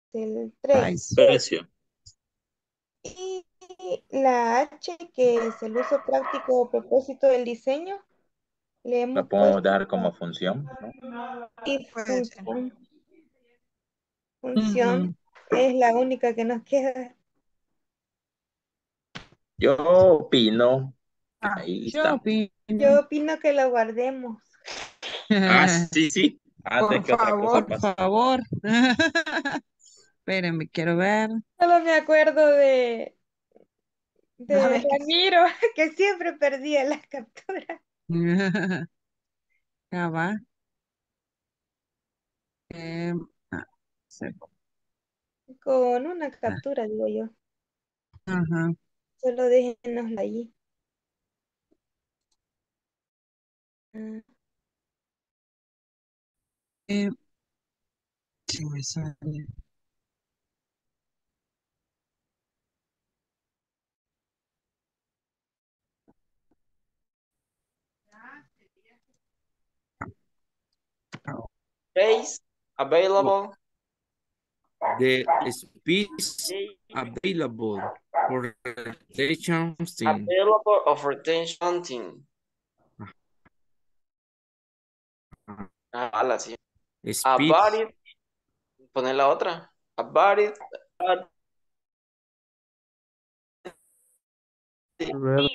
el 3. Precio. Y la H, que es el uso práctico o propósito del diseño, le La hemos podemos puesto dar como función, ¿no? y Puede ser. función es la única que nos queda. Yo opino que Ah, ahí yo está. opino. Yo opino que lo guardemos. Ah, sí, sí. Antes Por que otra cosa favor, por pase. favor. Espérenme, quiero ver. Solo me acuerdo A de ver, Ramiro, que siempre perdía las capturas. Ya va. Eh, ah, se- Con una captura, digo yo. Ajá. Solo déjenosla allí. Ah, Eh, sí me sale. Space available. The space available for retention thing. Available of retention team. Ah, la sí. Speed. About it. Poner la otra. About it. Red,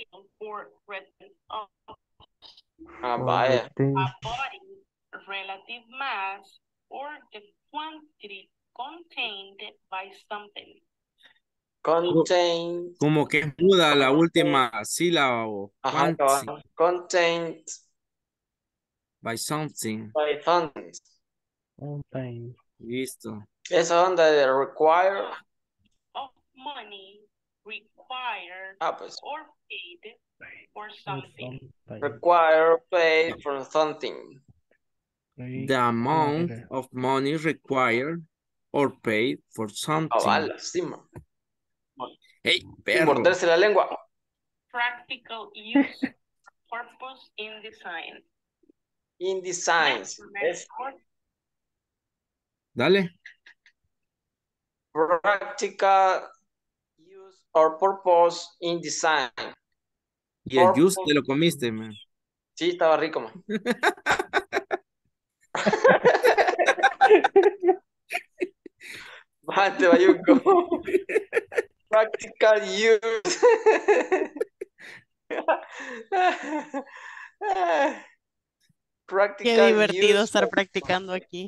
Ah, or vaya. retain. Relative mass or the quantity contained by something. Contain. Como que muda la última sílaba o Ajá, quantity cabal. Contained by something. by funds. Contain. Listo. Esa onda de require. Of money required Ah, pues. or paid for Or something. something. Require paid for something. The amount of money required or paid for Ah, something. vale, sí, man. Hey, Sin perro. morderse la lengua. Practical use, purpose in design. In designs. Es Dale. practical use or purpose in design. Y el juice Purpose. te lo comiste, man. Sí, estaba rico, man. Bate, bayuco. Practical use. Qué Practical divertido use. estar practicando aquí.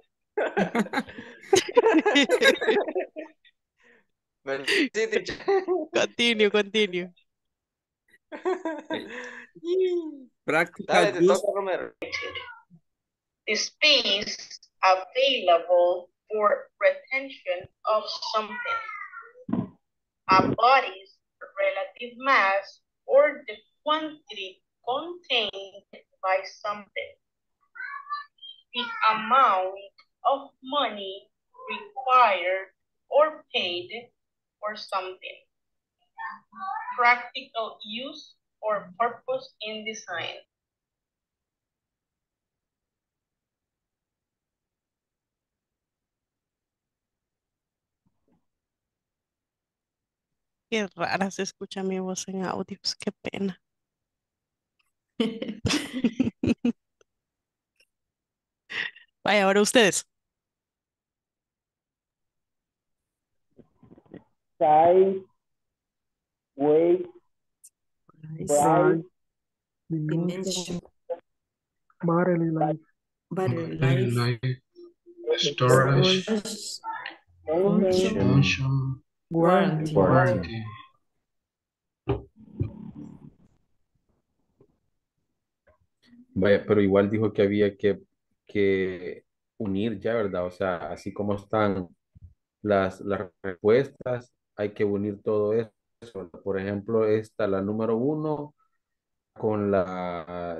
Sí, teacher. Continue, continue. Practical Dale, te use. toca, Romero. Space available for retention of something. A body's relative mass or the quantity contained by something. The amount of money required or paid for something. Practical use or purpose in design. Qué rara se escucha mi voz en audios, qué pena. Vaya, ahora ustedes. Size, weight, price, Dimension. Bodily life. Body life, storage, function, function, Warranty. warranty. Vaya, pero igual dijo que había que unir ya, ¿verdad? O sea, así como están las respuestas, hay que unir todo eso. Por ejemplo, esta, la número 1, con la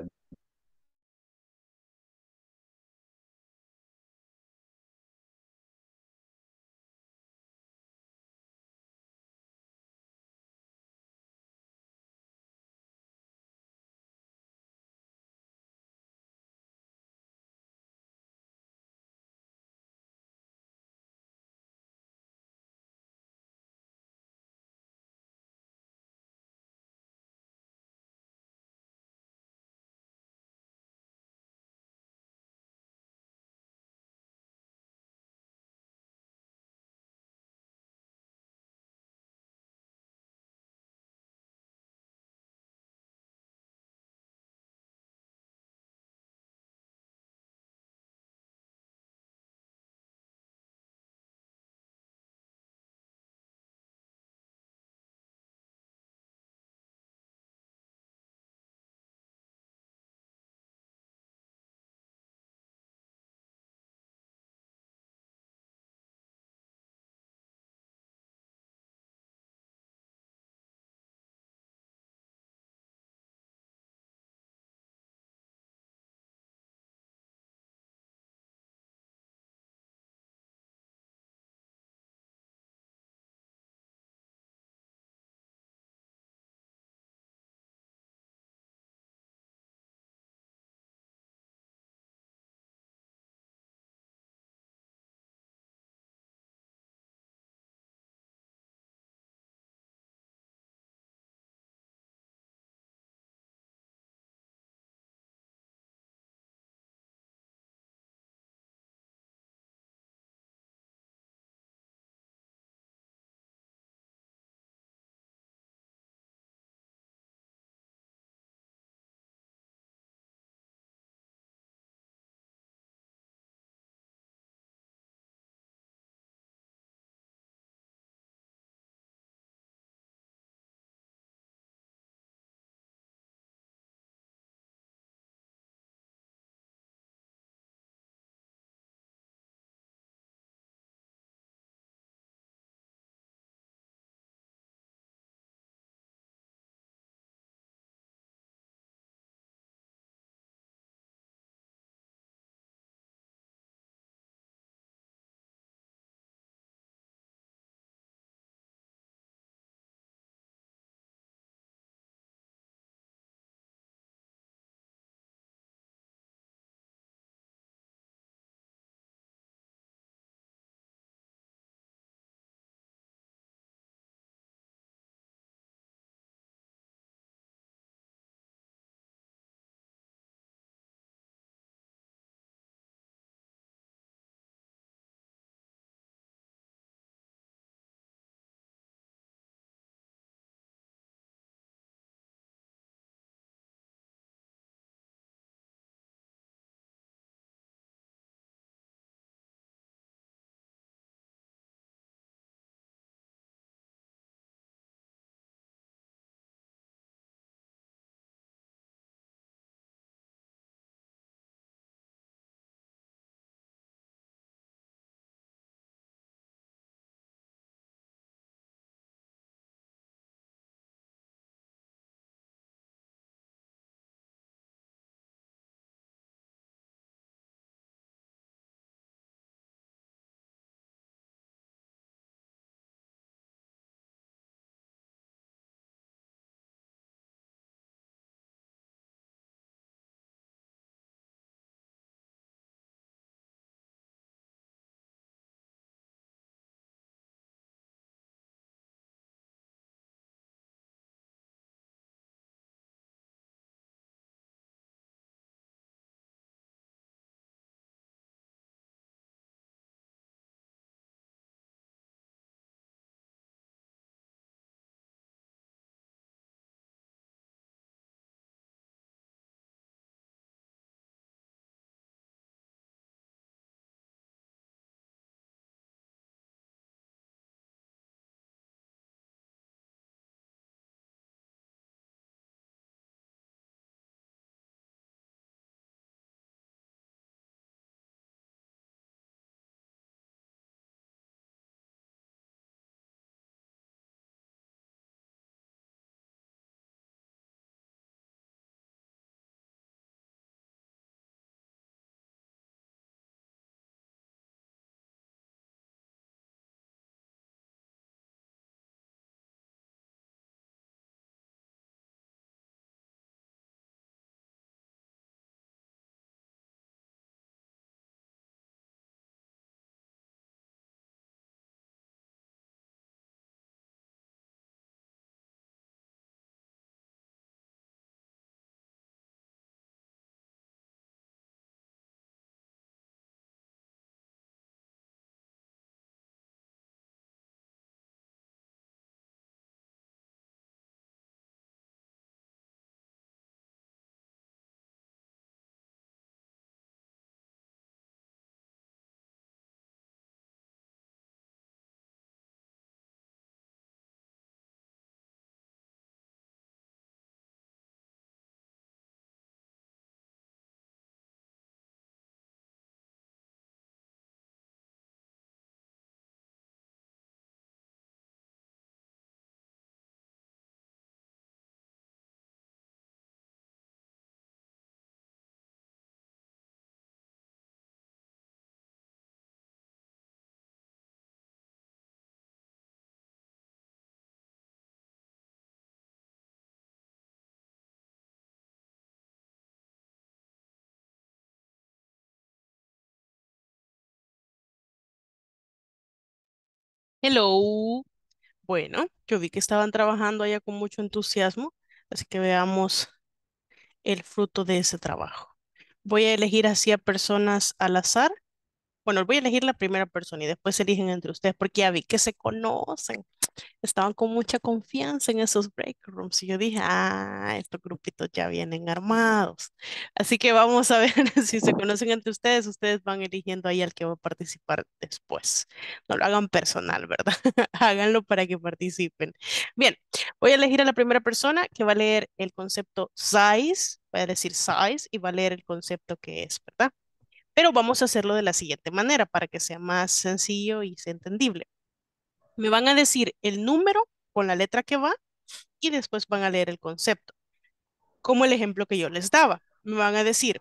Hello. Bueno, yo vi que estaban trabajando allá con mucho entusiasmo, así que veamos el fruto de ese trabajo. Voy a elegir así a personas al azar. Bueno, voy a elegir la primera persona y después eligen entre ustedes porque ya vi que se conocen. Estaban con mucha confianza en esos break rooms y yo dije, estos grupitos ya vienen armados. Así que vamos a ver si se conocen entre ustedes. Ustedes van eligiendo ahí al que va a participar después. No lo hagan personal, ¿verdad? Háganlo para que participen. Bien, voy a elegir a la primera persona que va a leer el concepto size, voy a decir size y va a leer el concepto que es, ¿verdad? Pero vamos a hacerlo de la siguiente manera para que sea más sencillo y sea entendible. Me van a decir el número con la letra que va y después van a leer el concepto, como el ejemplo que yo les daba. Me van a decir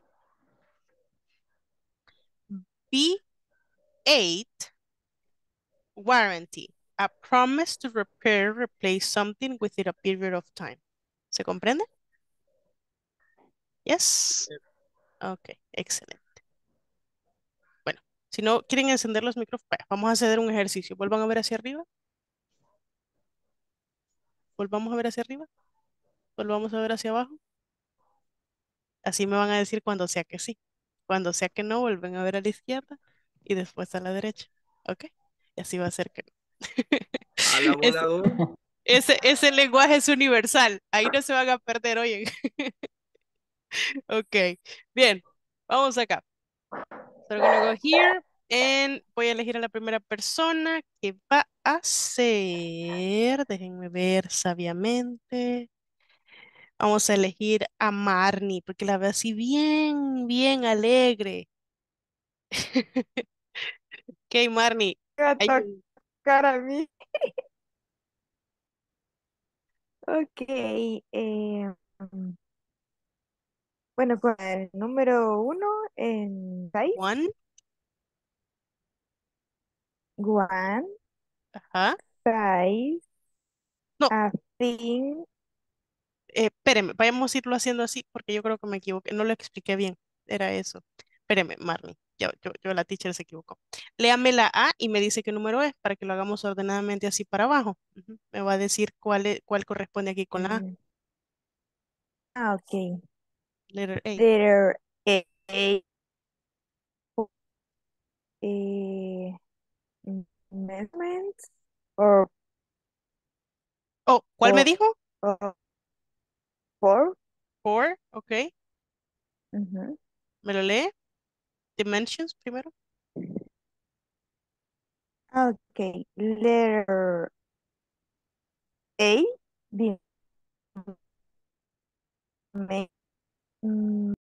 B8 warranty, a promise to repair, replace something within a period of time. ¿Se comprende? Yes. Ok, excelente. Bueno, si no quieren encender los micrófonos, vamos a hacer un ejercicio. Vuelvan a ver hacia arriba. Volvamos a ver hacia arriba. Volvamos a ver hacia abajo. Así me van a decir cuando sea que sí. Cuando sea que no, vuelven a ver a la izquierda y después a la derecha. ¿Ok? Y así va a ser que no. A la Ese, voladora. ese lenguaje es universal. Ahí no se van a perder, oye. Ok. Bien. Vamos acá. So we're gonna go here and voy a elegir a la primera persona que va a ser. Déjenme ver sabiamente. Vamos a elegir a Marnie porque la veo así bien, bien alegre. Ok, Marnie. Va a Ay, tocar a mí. Ok. Bueno, pues el número uno en size. Juan. One Ajá. size. No, A thing. espéreme, vayamos a irlo haciendo así porque yo creo que me equivoqué. No lo expliqué bien. Era eso. Espéreme, Marnie. Yo, la teacher se equivocó. Léame la A y me dice qué número es para que lo hagamos ordenadamente así para abajo. Ujú. Me va a decir cuál corresponde aquí con la A. mm, ok. Letter A. Letter A. eh, Measurements or, Oh, ¿cuál me or, dijo? or for. Four. Ok. Ujú. ¿Me lo lee? Dimensions primero. Ok. Letter A. Dime. mm,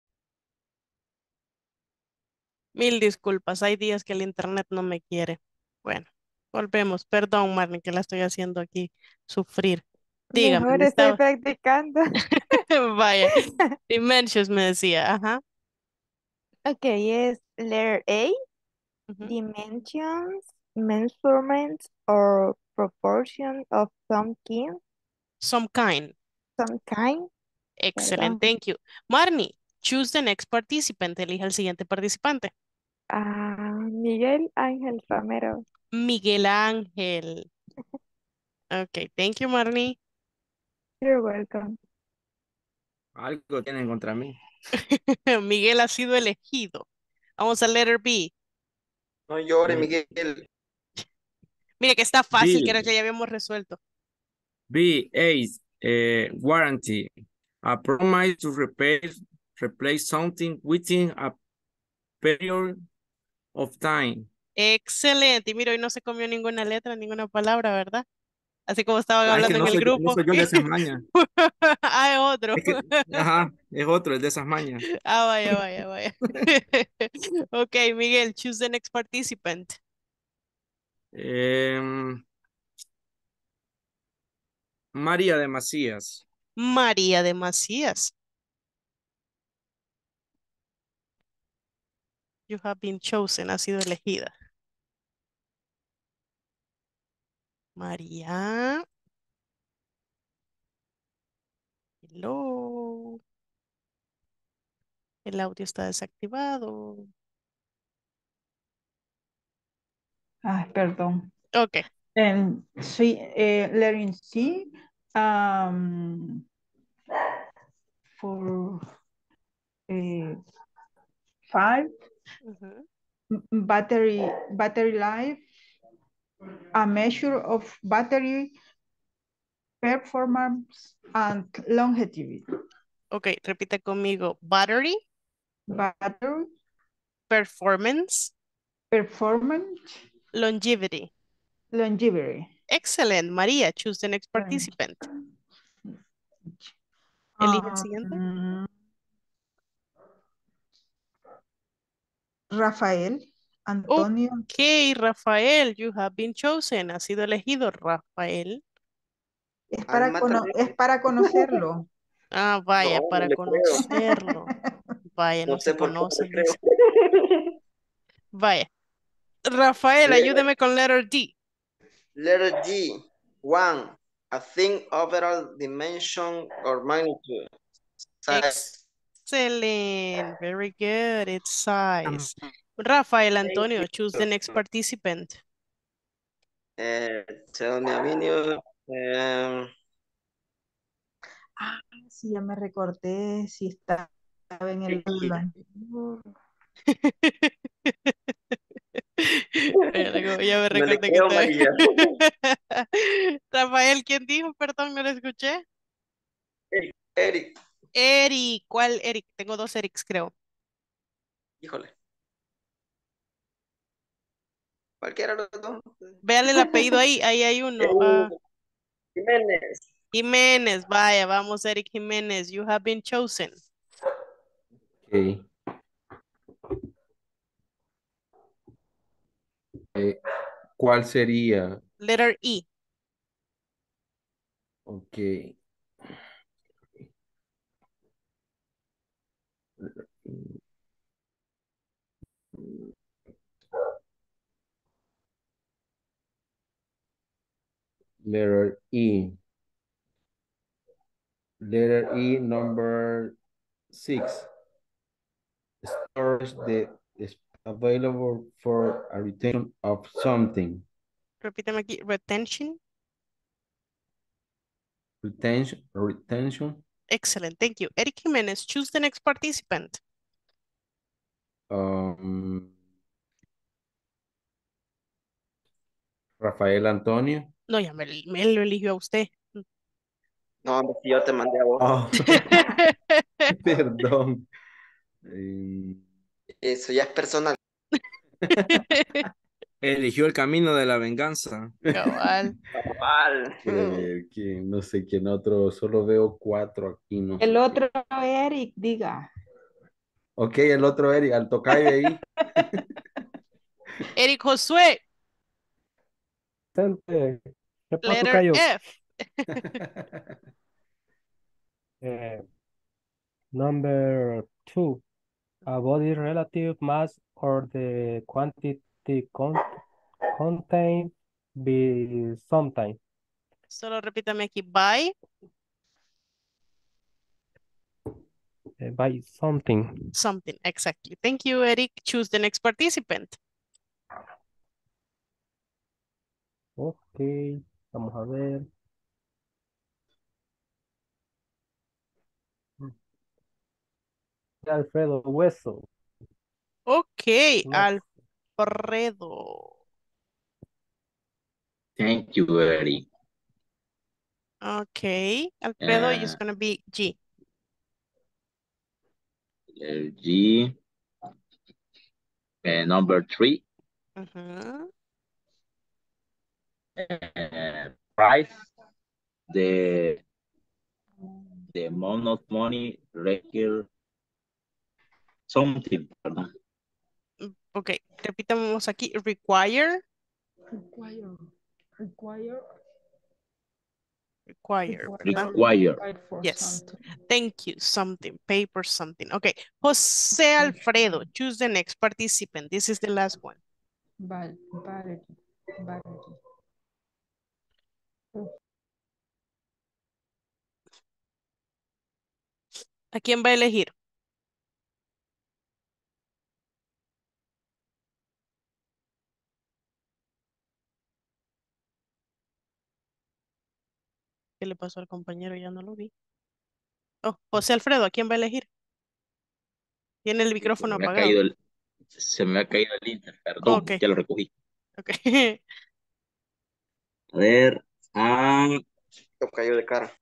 Mil disculpas. Hay días que el internet no me quiere. Bueno, volvemos. Perdón, Marnie, que la estoy haciendo aquí sufrir. Dígame, Mejor me estoy estaba. practicando. Vaya. Dimensions me decía. Ajá. Ok, es letter A. Ujú. Dimensions, measurements, or proportion of Some kind. some kind, Excellent. perdón. Thank you. Marnie, choose the next participant. Elija el siguiente participante. Miguel Ángel Romero. Miguel Ángel. Ok, thank you, Marnie. You're welcome. Algo tienen contra mí. Miguel ha sido elegido. Vamos a letter B. No llore, Eh, Miguel. Mire que está fácil, que B, era que ya habíamos resuelto. B8, warranty. A promise to replace something within a period of time. Excelente. Y mira, hoy no se comió ninguna letra, ninguna palabra, ¿verdad? Así como estaban Ah, es que hablando en el no grupo. soy yo de esas mañas. Ah, es otro. Es que, ajá, es otro, es de esas mañas. Ah, vaya, vaya, vaya. Ok, Miguel, choose the next participant. Em, María de Macías. María de Macías. You have been chosen, ha sido elegida. María. Hello. El audio está desactivado. Ay, perdón. Ok, And C, lettering C, for 5, Ujú. battery life, a measure of battery performance and longevity. Ok, repita conmigo. Battery, Battery performance, performance, longevity. longevity. Excellent. María, choose the next participant. Elige el siguiente. Rafael Antonio. Ok, Rafael, you have been chosen. Ha sido elegido, Rafael. Es para conocerlo. Ah, vaya, No, no para le creo. conocerlo. Vaya, No no se sé por qué no le conocen, creo. dice. Vaya. Rafael, ayúdeme con letter D. Letter G. 1. A thing overall dimension or magnitude. Size. Excellent. Very good. It's size. Rafael Antonio, choose the next participant. Tell me a minute. Sí, ya me recordé si estaba en el módulo anterior. Ya me No le recordé que creo, te... María. Rafael, ¿quién dijo? Perdón, no lo escuché. Eric. Eric, ¿cuál Eric? Tengo dos Erics, creo. Híjole. Cualquiera de los dos. Véale el apellido ahí, ahí hay uno. Jiménez. Jiménez, vaya, vamos, Eric Jiménez. You have been chosen. Ok. ¿Cuál sería? Letter E. Ok. Letter E. Letter E, number 6. Storage that is available for a retention of something. Repíteme aquí. Retention. Retention. Excellent, thank you. Eric Jiménez, choose the next participant. Rafael Antonio. No, ya me lo eligió a usted. No, hombre, si yo te mandé a vos. Oh, perdón. Eso ya es personal. Eligió el camino de la venganza. Cabal. Cabal. Que no sé quién otro, solo veo 4 aquí, no sé El otro quién. Eric, diga. Ok, el otro Eric, al tocayo ahí. Eric Josué, Presente. ¿Qué pasó, letter Cayo? F. Number 2. A body relative mass or the quantity contained be sometime. Solo repítame aquí. By By something. something. Exactly. Thank you, Eric. Choose the next participant. Ok, vamos a ver. Alfredo Hueso. Ok, Next. Alfredo. Thank you, Eric. Okay, Alfredo, it's gonna be G. G. Number 3. Price. The amount of money required something. Perdón. Ok, repitamos aquí. Require. Require, ¿verdad? Require. Yes. Thank you. Something. Paper something. Okay. José Alfredo, choose the next participant. This is the last one. ¿A quién va a elegir? ¿Qué le pasó al compañero? Ya no lo vi. Oh, José Alfredo, ¿a quién va a elegir? Tiene el Se micrófono me ha apagado. caído se me ha caído el Inter, Ok, perdón, ya lo recogí. ok. A ver, Lo cayó de cara.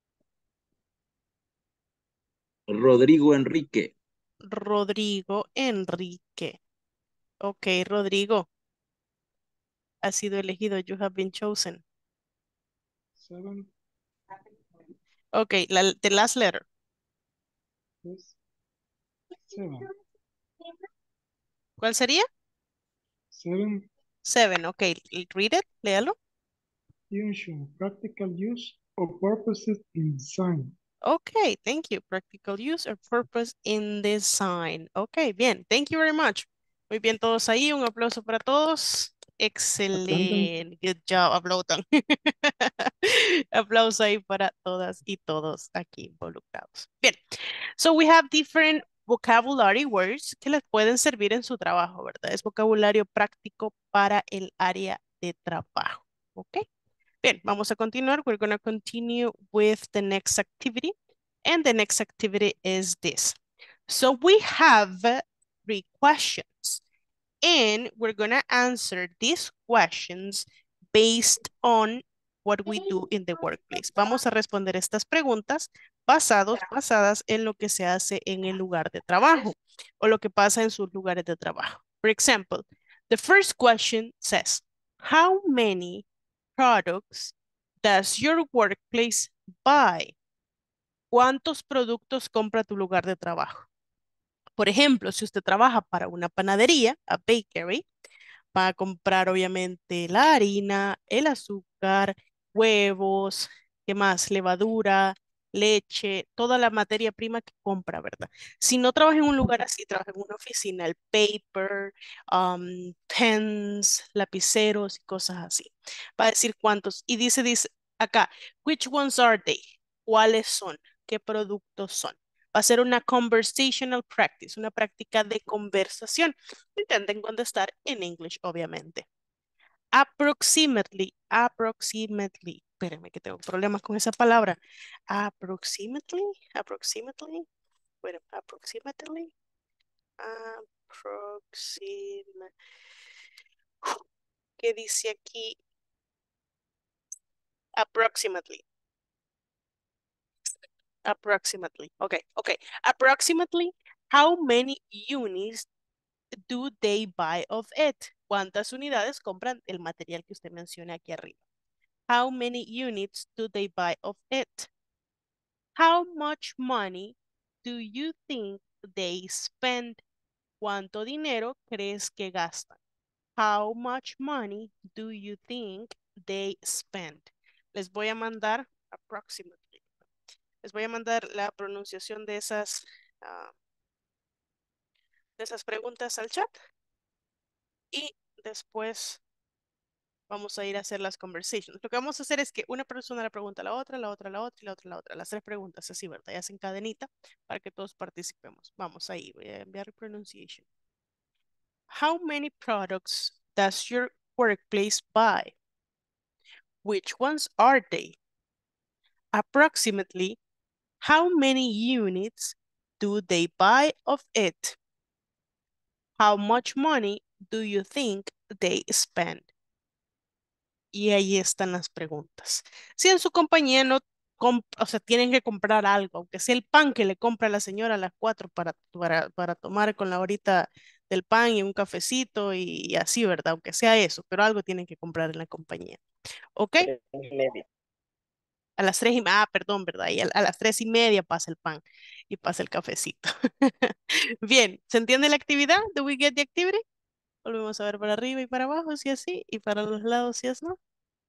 Rodrigo Enrique. Rodrigo Enrique. Ok, Rodrigo, ha sido elegido. You have been chosen. 7, Ok, the last letter. yes, 7, ¿Cuál sería? 7, Seven. Ok, read it, léalo. function, practical use or purposes in design. Okay, thank you. Practical use or purpose in design. Okay, bien. Thank you very much. Muy bien, todos ahí. Un aplauso para todos. Attendance. Excelente. Good job. Aplaudan. Aplauso ahí para todas y todos aquí involucrados. Bien. So we have different vocabulary words que les pueden servir en su trabajo, ¿verdad? Es vocabulario práctico para el área de trabajo. ¿Ok? Bien, vamos a continuar. We're going to continue with the next activity. And the next activity is this. So we have 3 questions. And we're going to answer these questions based on what we do in the workplace. Vamos a responder estas preguntas basadas en lo que se hace en el lugar de trabajo o lo que pasa en sus lugares de trabajo. For example, the first question says, how many products does your workplace buy? ¿Cuántos productos compra tu lugar de trabajo? Por ejemplo, si usted trabaja para una panadería, a bakery, va a comprar obviamente la harina, el azúcar, huevos, ¿qué más? Levadura, leche, toda la materia prima que compra, ¿verdad? Si no trabaja en un lugar así, trabaja en una oficina, el paper, pens, lapiceros y cosas así. Va a decir cuántos. Y dice acá, which ones are they? ¿Cuáles son? ¿Qué productos son? Va a ser una conversational practice, una práctica de conversación. Intenten contestar en English, obviamente. Approximately. Espérenme que tengo problemas con esa palabra. Approximately. Bueno, approximately. ¿Qué dice aquí? Approximately. Okay. Approximately, how many units do they buy of it? ¿Cuántas unidades compran el material que usted menciona aquí arriba? How many units do they buy of it? How much money do you think they spend? ¿Cuánto dinero crees que gastan? How much money do you think they spend? Les voy a mandar approximately. Les voy a mandar la pronunciación ah, de esas preguntas al chat y después vamos a ir a hacer las conversations. Lo que vamos a hacer es que una persona le pregunta a la otra, la otra, la otra y la otra, la otra. Las 3 preguntas, así, ¿verdad? Ya hacen cadenita para que todos participemos. Vamos ahí, voy a enviar pronunciation. How many products does your workplace buy? Which ones are they? Approximately, how many units do they buy of it? How much money do you think they spend? Y ahí están las preguntas. Si en su compañía no, o sea, tienen que comprar algo, aunque sea el pan que le compra la señora a las 4 para tomar con la horita del pan y un cafecito y así, ¿verdad? Aunque sea eso, pero algo tienen que comprar en la compañía. ¿Ok? 3:30. A las 3:30, perdón, ¿verdad? Y a las 3:30 pasa el pan y pasa el cafecito. Bien, ¿se entiende la actividad? ¿Do we get the activity? Volvemos a ver para arriba y para abajo, si así, y para los lados, si es no.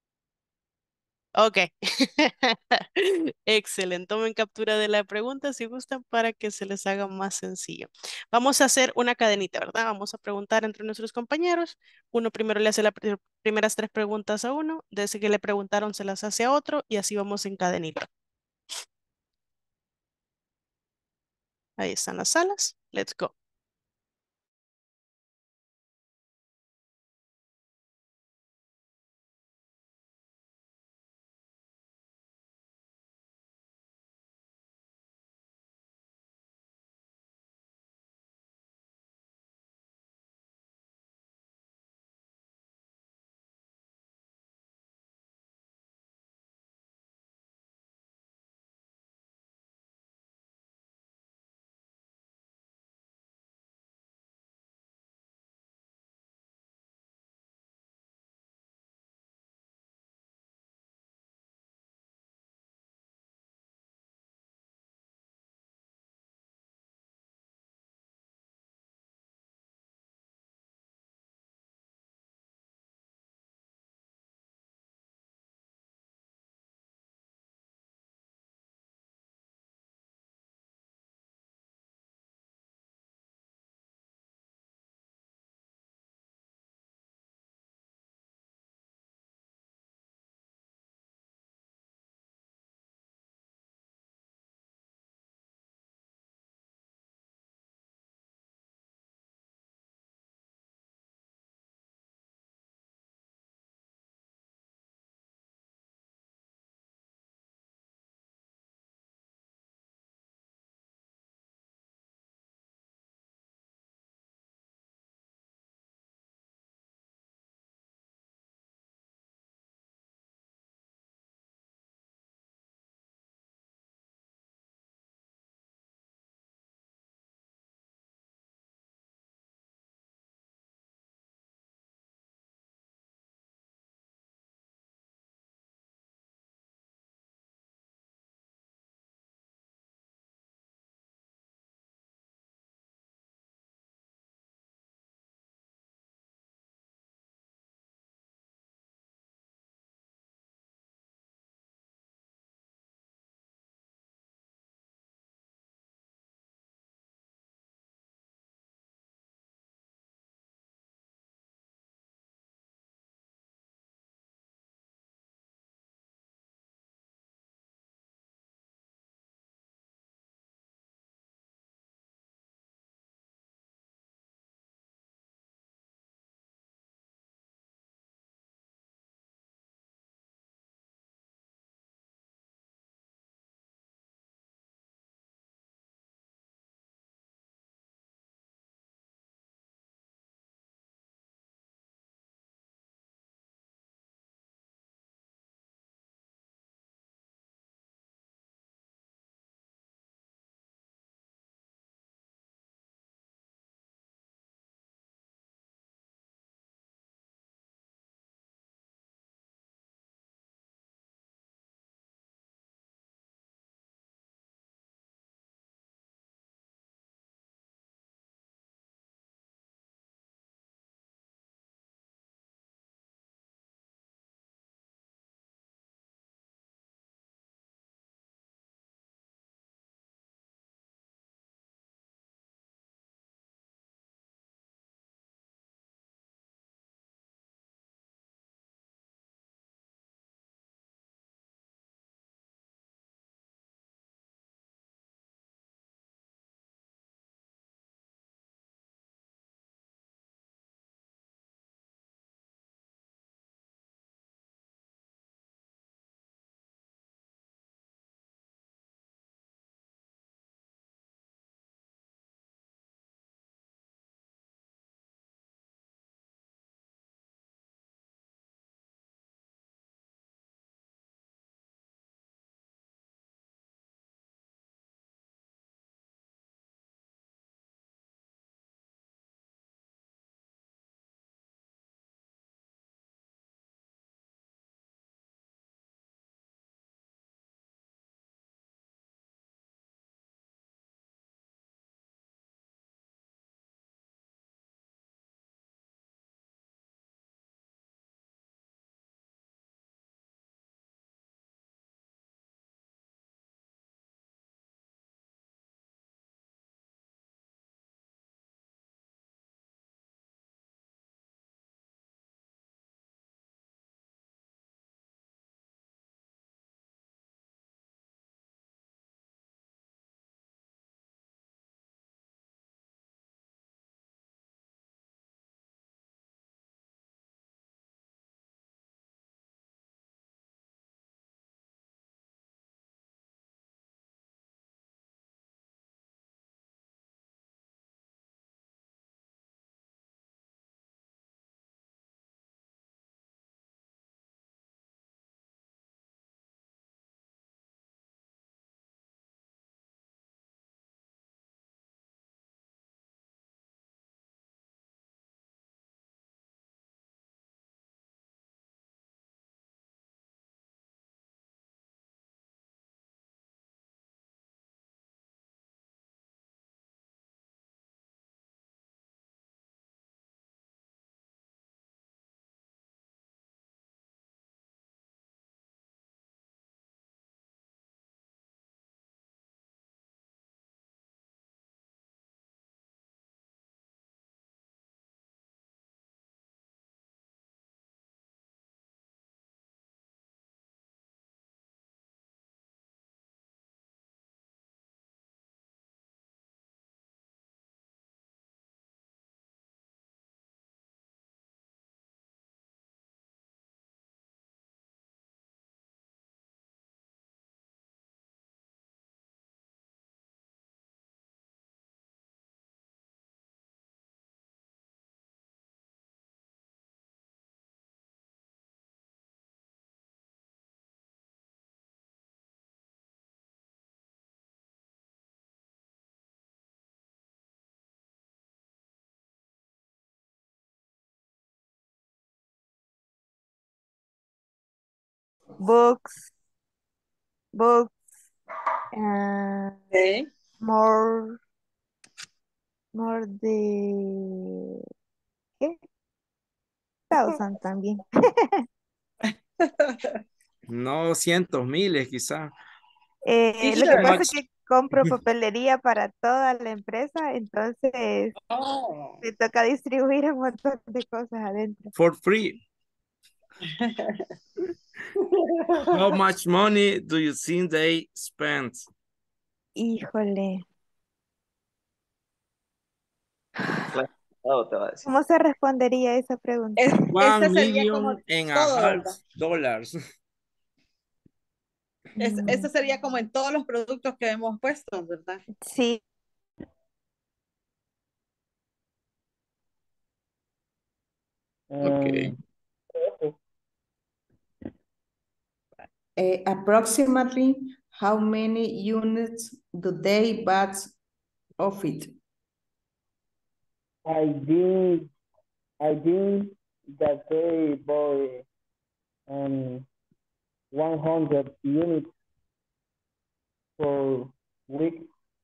Ok. Excelente. Tomen captura de la pregunta si gustan para que se les haga más sencillo. Vamos a hacer una cadenita, ¿verdad? Vamos a preguntar entre nuestros compañeros. Uno primero le hace las primeras 3 preguntas a uno. Desde que le preguntaron se las hace a otro y así vamos en cadenita. Ahí están las salas. Let's go. books, books, uh, Okay. more, more de, ¿qué? Thousand también. No, cientos, miles quizá. Lo que T-shirt. pasa es que compro papelería para toda la empresa, entonces Oh. me toca distribuir un montón de cosas adentro. For free. How much money do you think they spent? Híjole, Claro, te va a decir. ¿cómo se respondería esa pregunta? Esta One sería como million and a todo, half ¿verdad? dollars. Esta sería como en todos los productos que hemos puesto, ¿verdad? Sí. Okay. Approximately how many units do they buy of it? I think that they buy 100 units per week.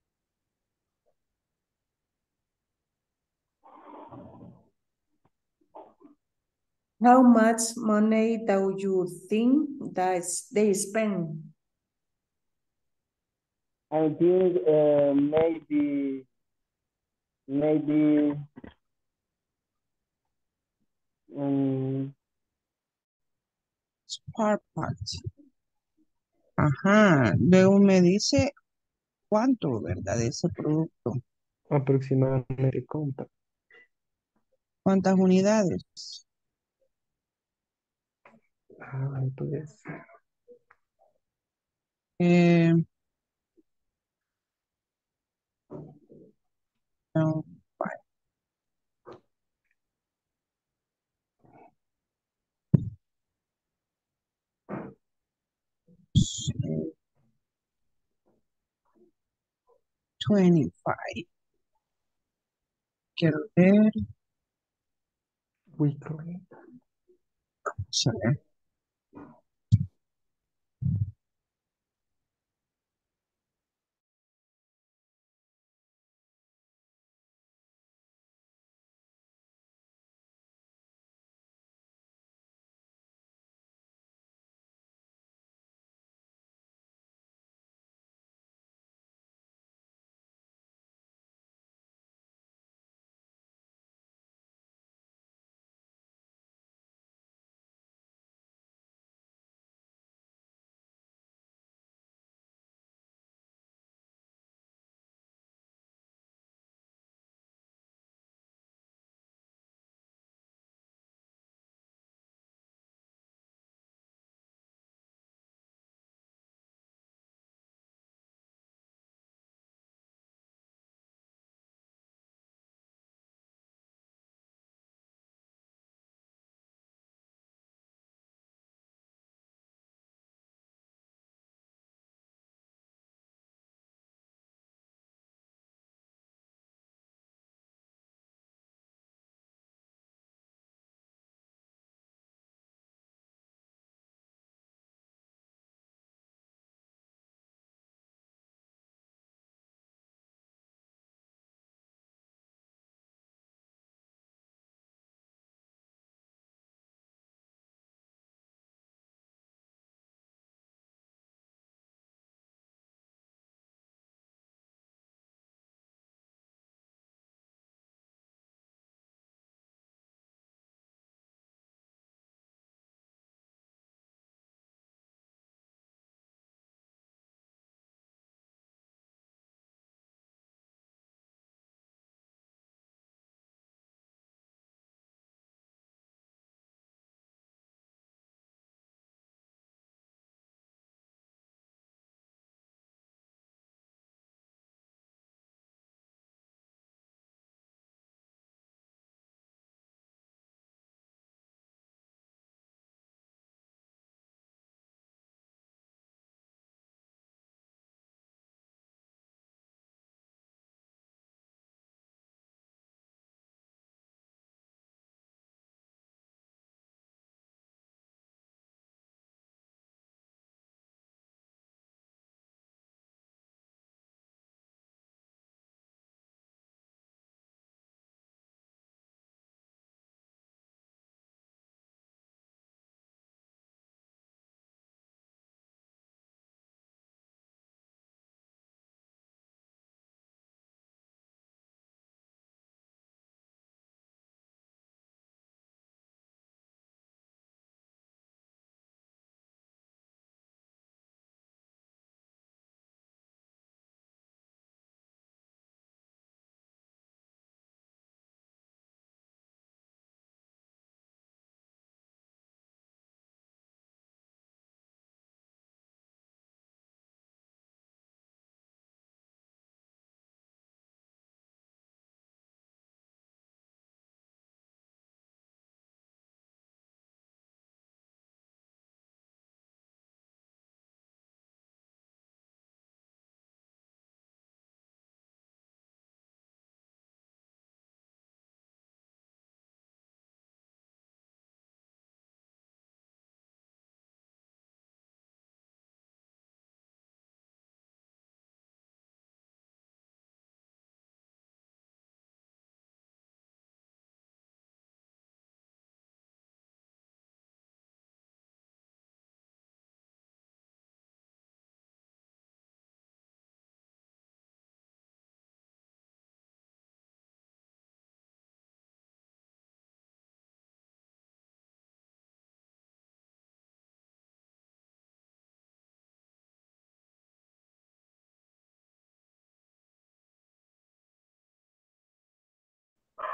How much money do you think that they spend? I think maybe Spare parts. Ajá. Luego me dice cuánto, ¿verdad? De ese producto. Aproximadamente cuánto. ¿Cuántas unidades? Entonces, Eh, no, 25. Quiero ver. weekly. Vamos a ver.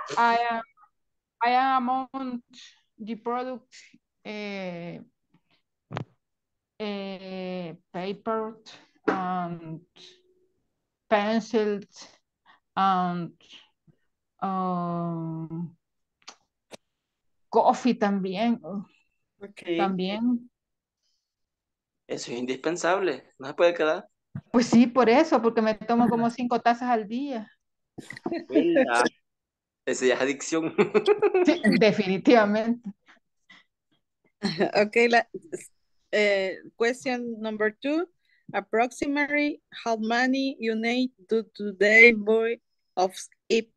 I am I am among the product uh, paper and pencils and um, coffee también. Ok. También. Eso es indispensable. No se puede quedar. Pues sí, por eso, porque me tomo como 5 tazas al día. Mira, esa ya es adicción. Sí, definitivamente. Okay, question number 2. Approximately how many units do today buy of it?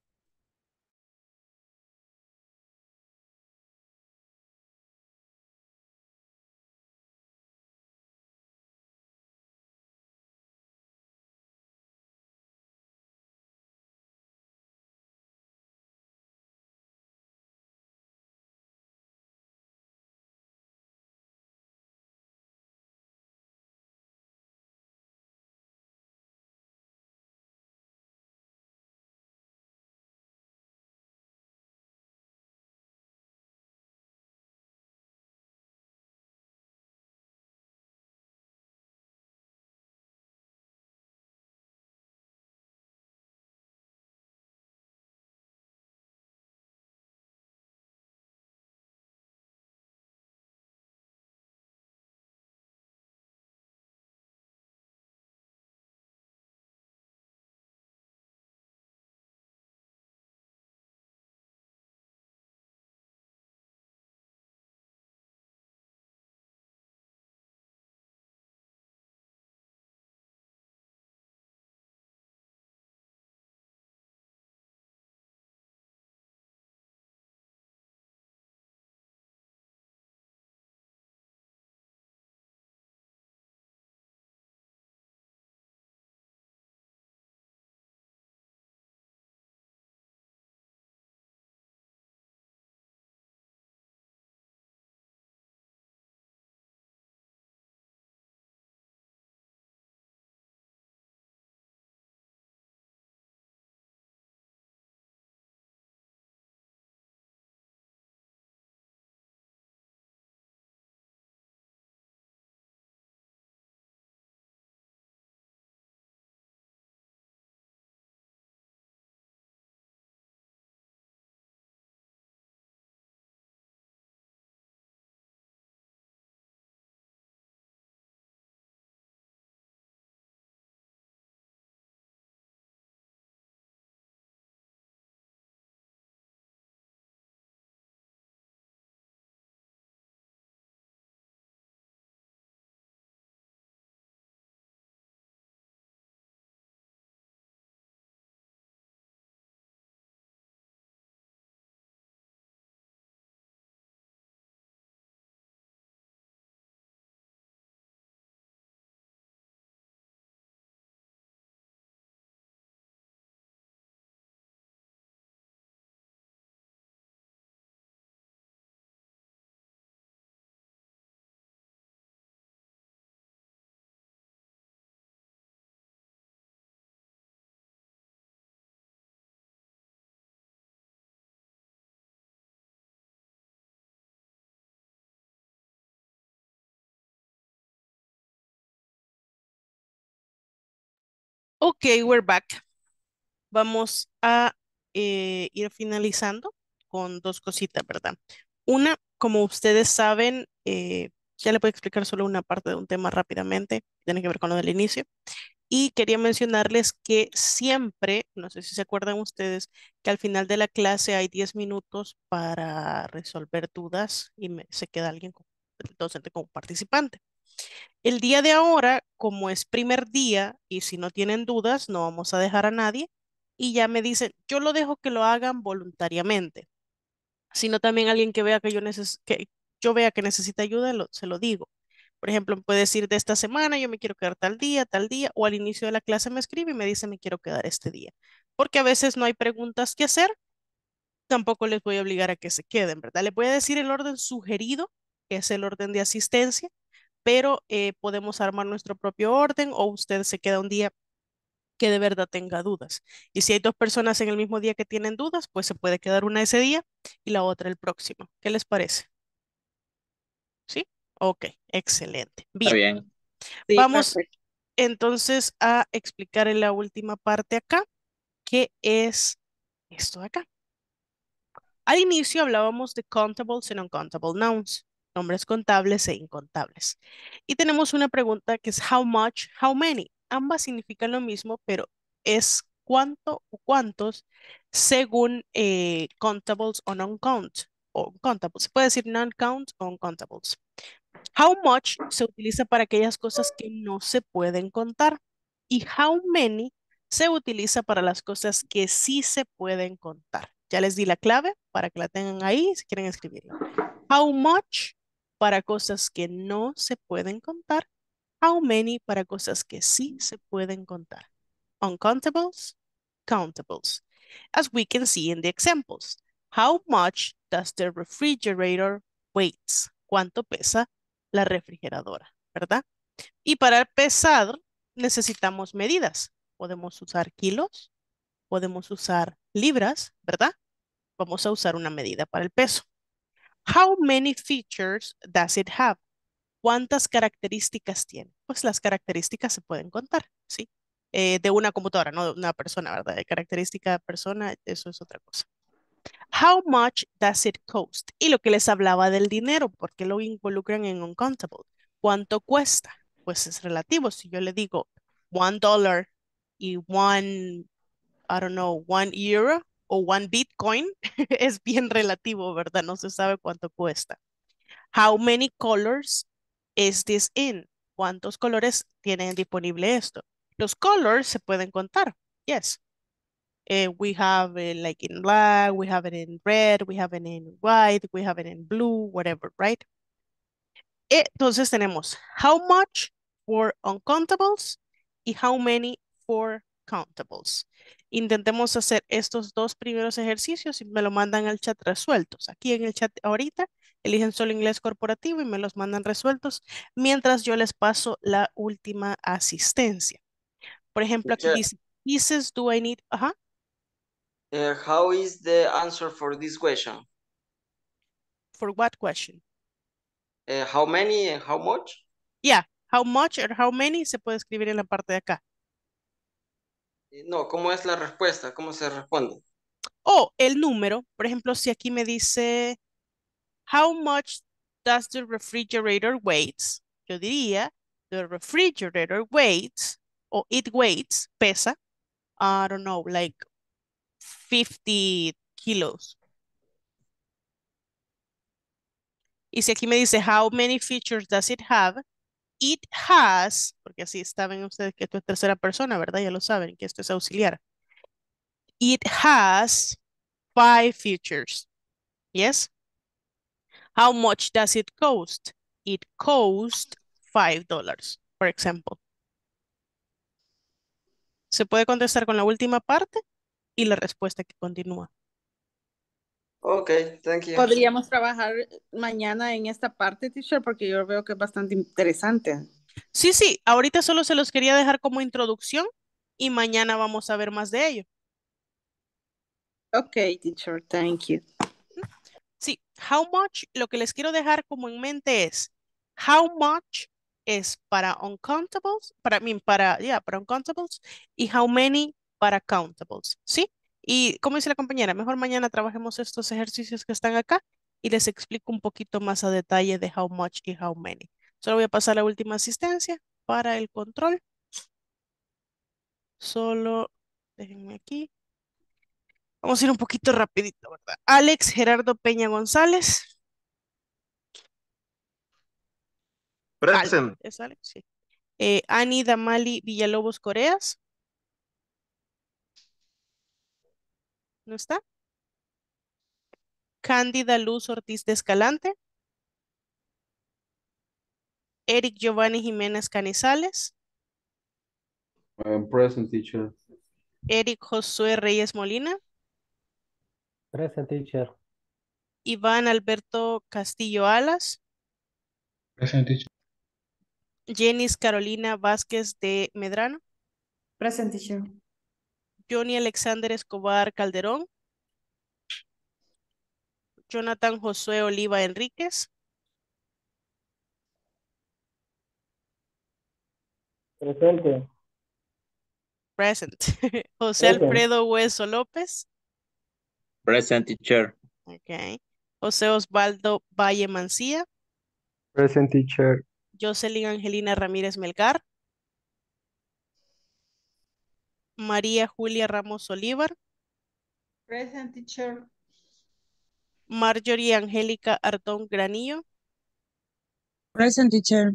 Ok, we're back. Vamos a ir finalizando con dos cositas, ¿verdad? Una, como ustedes saben, ya le voy a explicar solo una parte de un tema rápidamente, tiene que ver con lo del inicio. Y quería mencionarles que siempre, no sé si se acuerdan ustedes, que al final de la clase hay 10 minutos para resolver dudas y se queda alguien, el docente como participante. El día de ahora, como es primer día y si no tienen dudas, no vamos a dejar a nadie. Y ya me dicen, yo lo dejo que lo hagan voluntariamente, sino también alguien que vea que yo vea que necesita ayuda, se lo digo. Por ejemplo, puede decir de esta semana, yo me quiero quedar tal día, o al inicio de la clase me escribe y me dice, me quiero quedar este día. Porque a veces no hay preguntas que hacer, tampoco les voy a obligar a que se queden, ¿verdad? Les voy a decir el orden sugerido, que es el orden de asistencia, pero podemos armar nuestro propio orden o usted se queda un día que de verdad tenga dudas. Y si hay dos personas en el mismo día que tienen dudas, pues se puede quedar una ese día y la otra el próximo. ¿Qué les parece? ¿Sí? Ok, excelente. Está Bien, bien. Sí, vamos perfecto. entonces a explicar en la última parte acá, que es esto de acá. Al inicio hablábamos de contables and uncountable nouns, nombres contables e incontables. Y tenemos una pregunta que es how much, how many. Ambas significan lo mismo, pero es cuánto o cuántos según contables o non-count. O contables. Se puede decir non-count o uncountables. How much se utiliza para aquellas cosas que no se pueden contar. Y how many se utiliza para las cosas que sí se pueden contar. Ya les di la clave para que la tengan ahí si quieren escribirla. How much para cosas que no se pueden contar. How many para cosas que sí se pueden contar. Uncountables, countables. As we can see in the examples. How much does the refrigerator weighs? ¿Cuánto pesa la refrigeradora? ¿Verdad? Y para pesar necesitamos medidas. Podemos usar kilos, podemos usar libras, ¿verdad? Vamos a usar una medida para el peso. How many features does it have? ¿Cuántas características tiene? Pues las características se pueden contar, ¿sí? De una computadora, no de una persona, ¿verdad? De característica persona, eso es otra cosa. How much does it cost? Y lo que les hablaba del dinero, ¿por qué lo involucran en uncountable? ¿Cuánto cuesta? Pues es relativo. Si yo le digo $1 y I don't know, €1 o Bitcoin, es bien relativo, ¿verdad? No se sabe cuánto cuesta. How many colors is this in? ¿Cuántos colores tienen disponible esto? Los colors se pueden contar. Yes. We have it like in black, we have it in red, we have it in white, we have it in blue, whatever, right? Entonces tenemos how much for uncountables y how many for countables. Intentemos hacer estos dos primeros ejercicios y me lo mandan al chat resueltos. Aquí en el chat ahorita eligen solo inglés corporativo y me los mandan resueltos mientras yo les paso la última asistencia. Por ejemplo, aquí Teacher, dice, pieces do I need? Ajá. how is the answer for this question? For what question? How many and how much? Yeah, how much or how many se puede escribir en la parte de acá. No, ¿cómo es la respuesta? ¿Cómo se responde? O el número, por ejemplo, si aquí me dice, how much does the refrigerator weighs? Yo diría, the refrigerator weighs, o it weighs, pesa, I don't know, like 50 kilos. Y si aquí me dice, how many features does it have? It has, porque así saben ustedes que esto es tercera persona, ¿verdad? Ya lo saben, que esto es auxiliar. It has 5 features. Yes? How much does it cost? It cost $5, for example. Se puede contestar con la última parte y la respuesta que continúa. Okay, thank you. Podríamos trabajar mañana en esta parte, teacher, porque yo veo que es bastante interesante. Sí, sí, ahorita solo se los quería dejar como introducción y mañana vamos a ver más de ello. Okay, teacher, thank you. Sí, how much, lo que les quiero dejar como en mente es, how much es para uncountables, para uncountables, y how many para countables, ¿sí? Y como dice la compañera, mejor mañana trabajemos estos ejercicios que están acá y les explico un poquito más a detalle de how much y how many. Solo voy a pasar la última asistencia para el control. Solo, déjenme aquí. Vamos a ir un poquito rapidito, ¿verdad? Alex Gerardo Peña González. Present. ¿Es Alex? Sí. Ani Damali Villalobos Coreas. ¿No está? Cándida Luz Ortiz de Escalante. Eric Giovanni Jiménez Canizales. Present, teacher. Eric Josué Reyes Molina. Present, teacher. Iván Alberto Castillo Alas. Present, teacher. Jenis Carolina Vázquez de Medrano. Present, teacher. Johnny Alexander Escobar Calderón. Jonathan Josué Oliva Enríquez. Presente. Present. José Present. Alfredo Hueso López. Present, teacher. Okay. José Osvaldo Valle Mancía. Present, teacher. Jocelyn Angelina Ramírez Melgar. María Julia Ramos Olivar. Present, teacher. Marjorie Angélica Ardón Granillo. Present, teacher.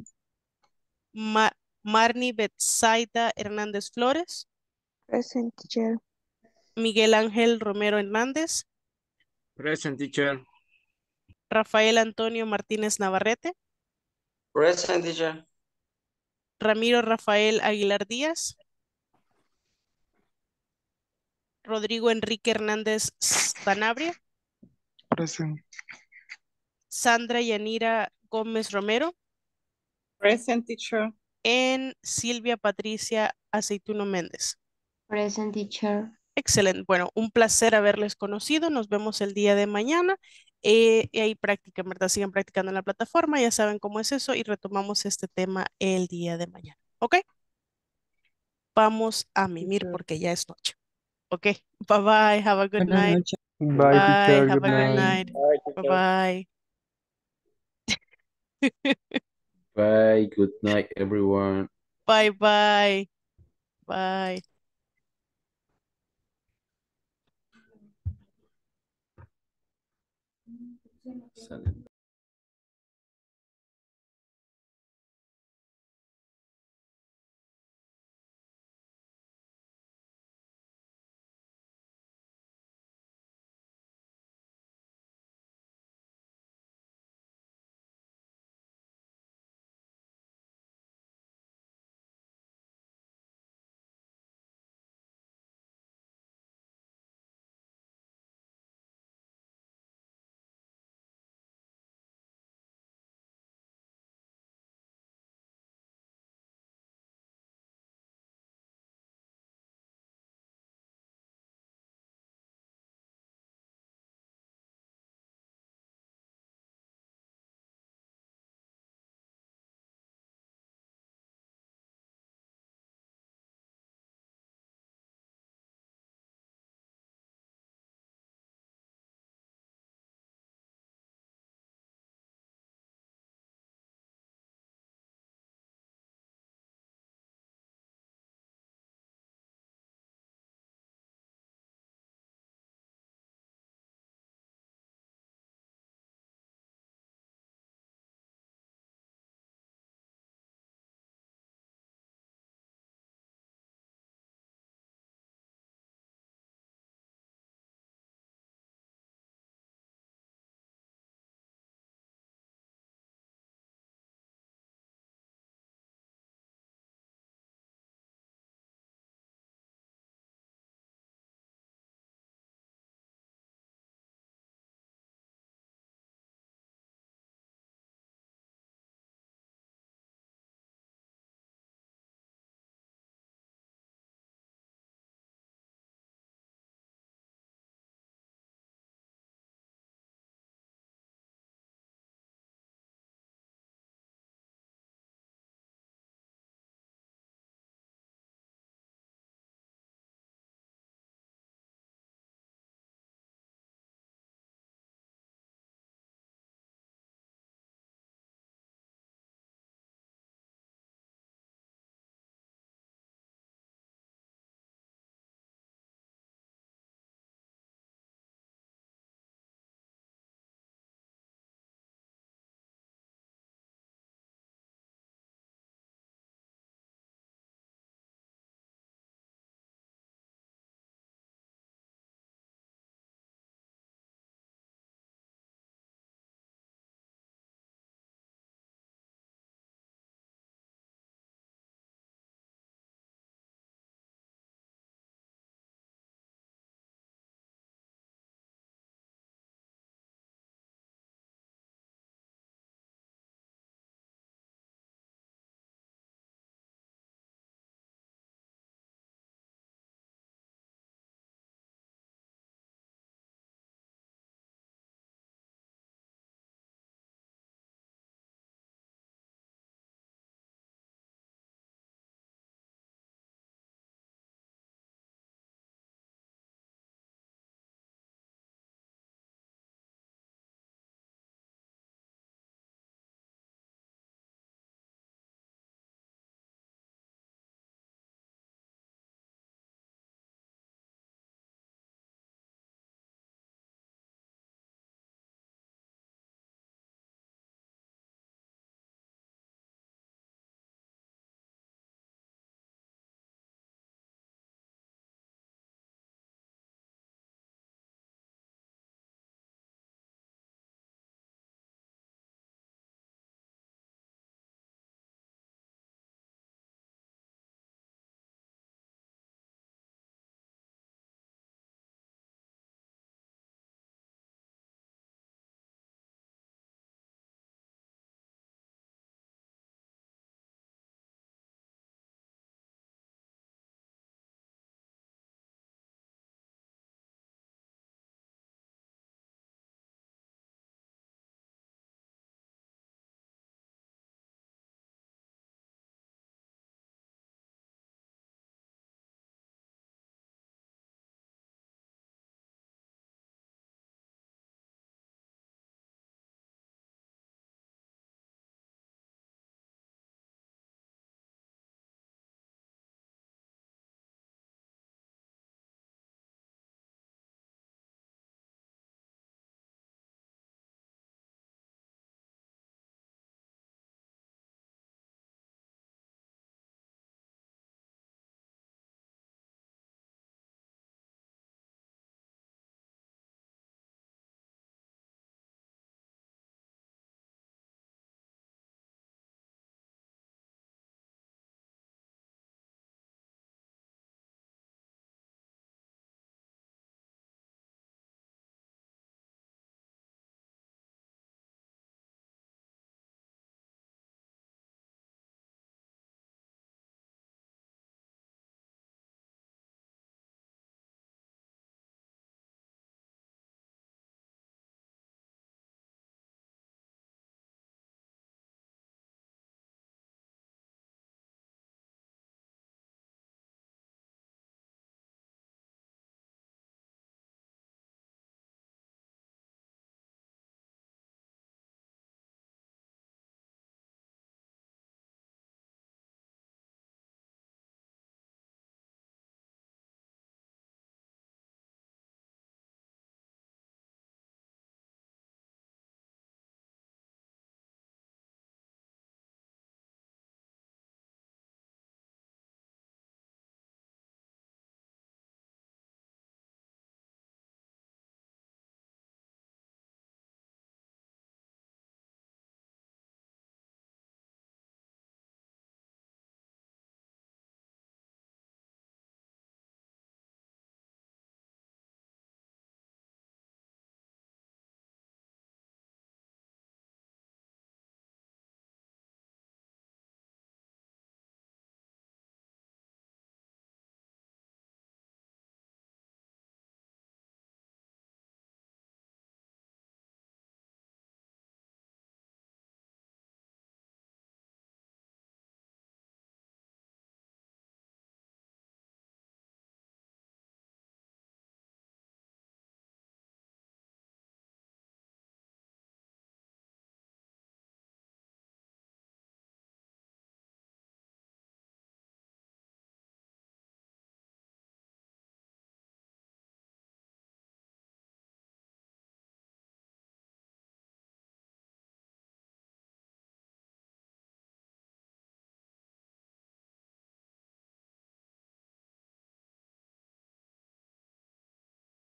Marnie Betsaida Hernández Flores. Present, teacher. Miguel Ángel Romero Hernández. Present, teacher. Rafael Antonio Martínez Navarrete. Present, teacher. Ramiro Rafael Aguilar Díaz. Rodrigo Enrique Hernández Sanabria. Present. Sandra Yanira Gómez Romero. Present, teacher. En Silvia Patricia Aceituno Méndez. Present, teacher. Excelente. Bueno, un placer haberles conocido. Nos vemos el día de mañana. Y ahí practican, ¿verdad? Sigan practicando en la plataforma. Ya saben cómo es eso y retomamos este tema el día de mañana. ¿Ok? Vamos a mimir porque ya es noche. Ok. Bye bye. Have a good Buenas night. noches. Bye, Bye. teacher. Have Good a good Bye. night. Bye, Bye teacher. bye. Bye, good night, everyone. Bye bye. Bye. Sale.